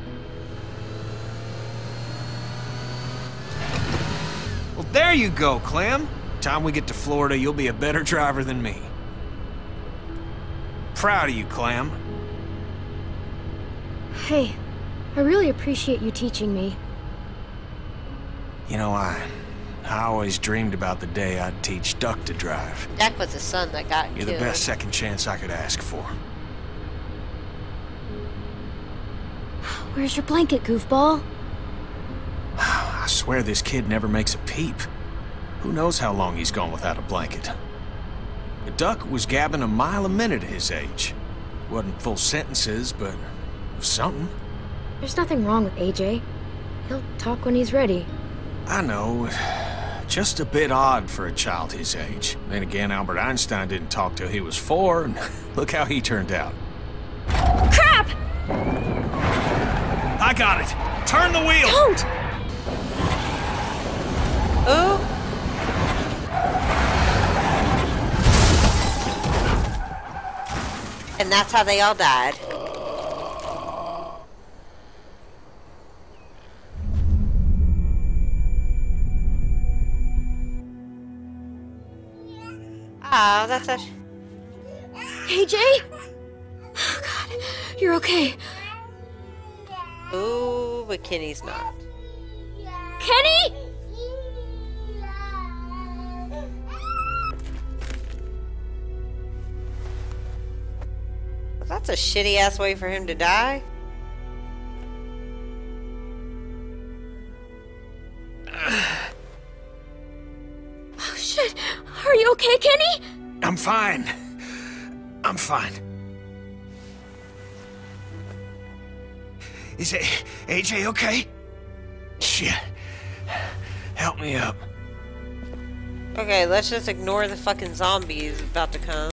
S16: Well, there you go, Clem. Time we get to Florida, you'll be a better driver than me. Proud of you, Clem.
S7: Hey, I really appreciate you teaching me.
S16: You know, I... I always dreamed about the day I'd teach Duck to drive.
S1: Duck was the son that got
S16: You're
S1: killed.
S16: the best second chance I could ask for.
S7: Where's your blanket, goofball?
S16: I swear this kid never makes a peep. Who knows how long he's gone without a blanket? The Duck was gabbing a mile a minute at his age. Wasn't full sentences, but it was something.
S7: There's nothing wrong with A J. He'll talk when he's ready.
S16: I know. Just a bit odd for a child his age. Then again, Albert Einstein didn't talk till he was four, and look how he turned out.
S7: Crap!
S16: I got it! Turn the wheel!
S7: Don't!
S1: Oh! And that's how they all died. Ah, that's a...
S7: A J? Oh, God. You're okay.
S1: Ooh, but Kenny's not.
S7: Kenny?
S1: That's a shitty ass way for him to die.
S7: Oh, shit. Are you okay, Kenny?
S16: I'm fine. I'm fine. Is it A J okay? Shit. Help me up.
S1: Okay, let's just ignore the fucking zombies about to come.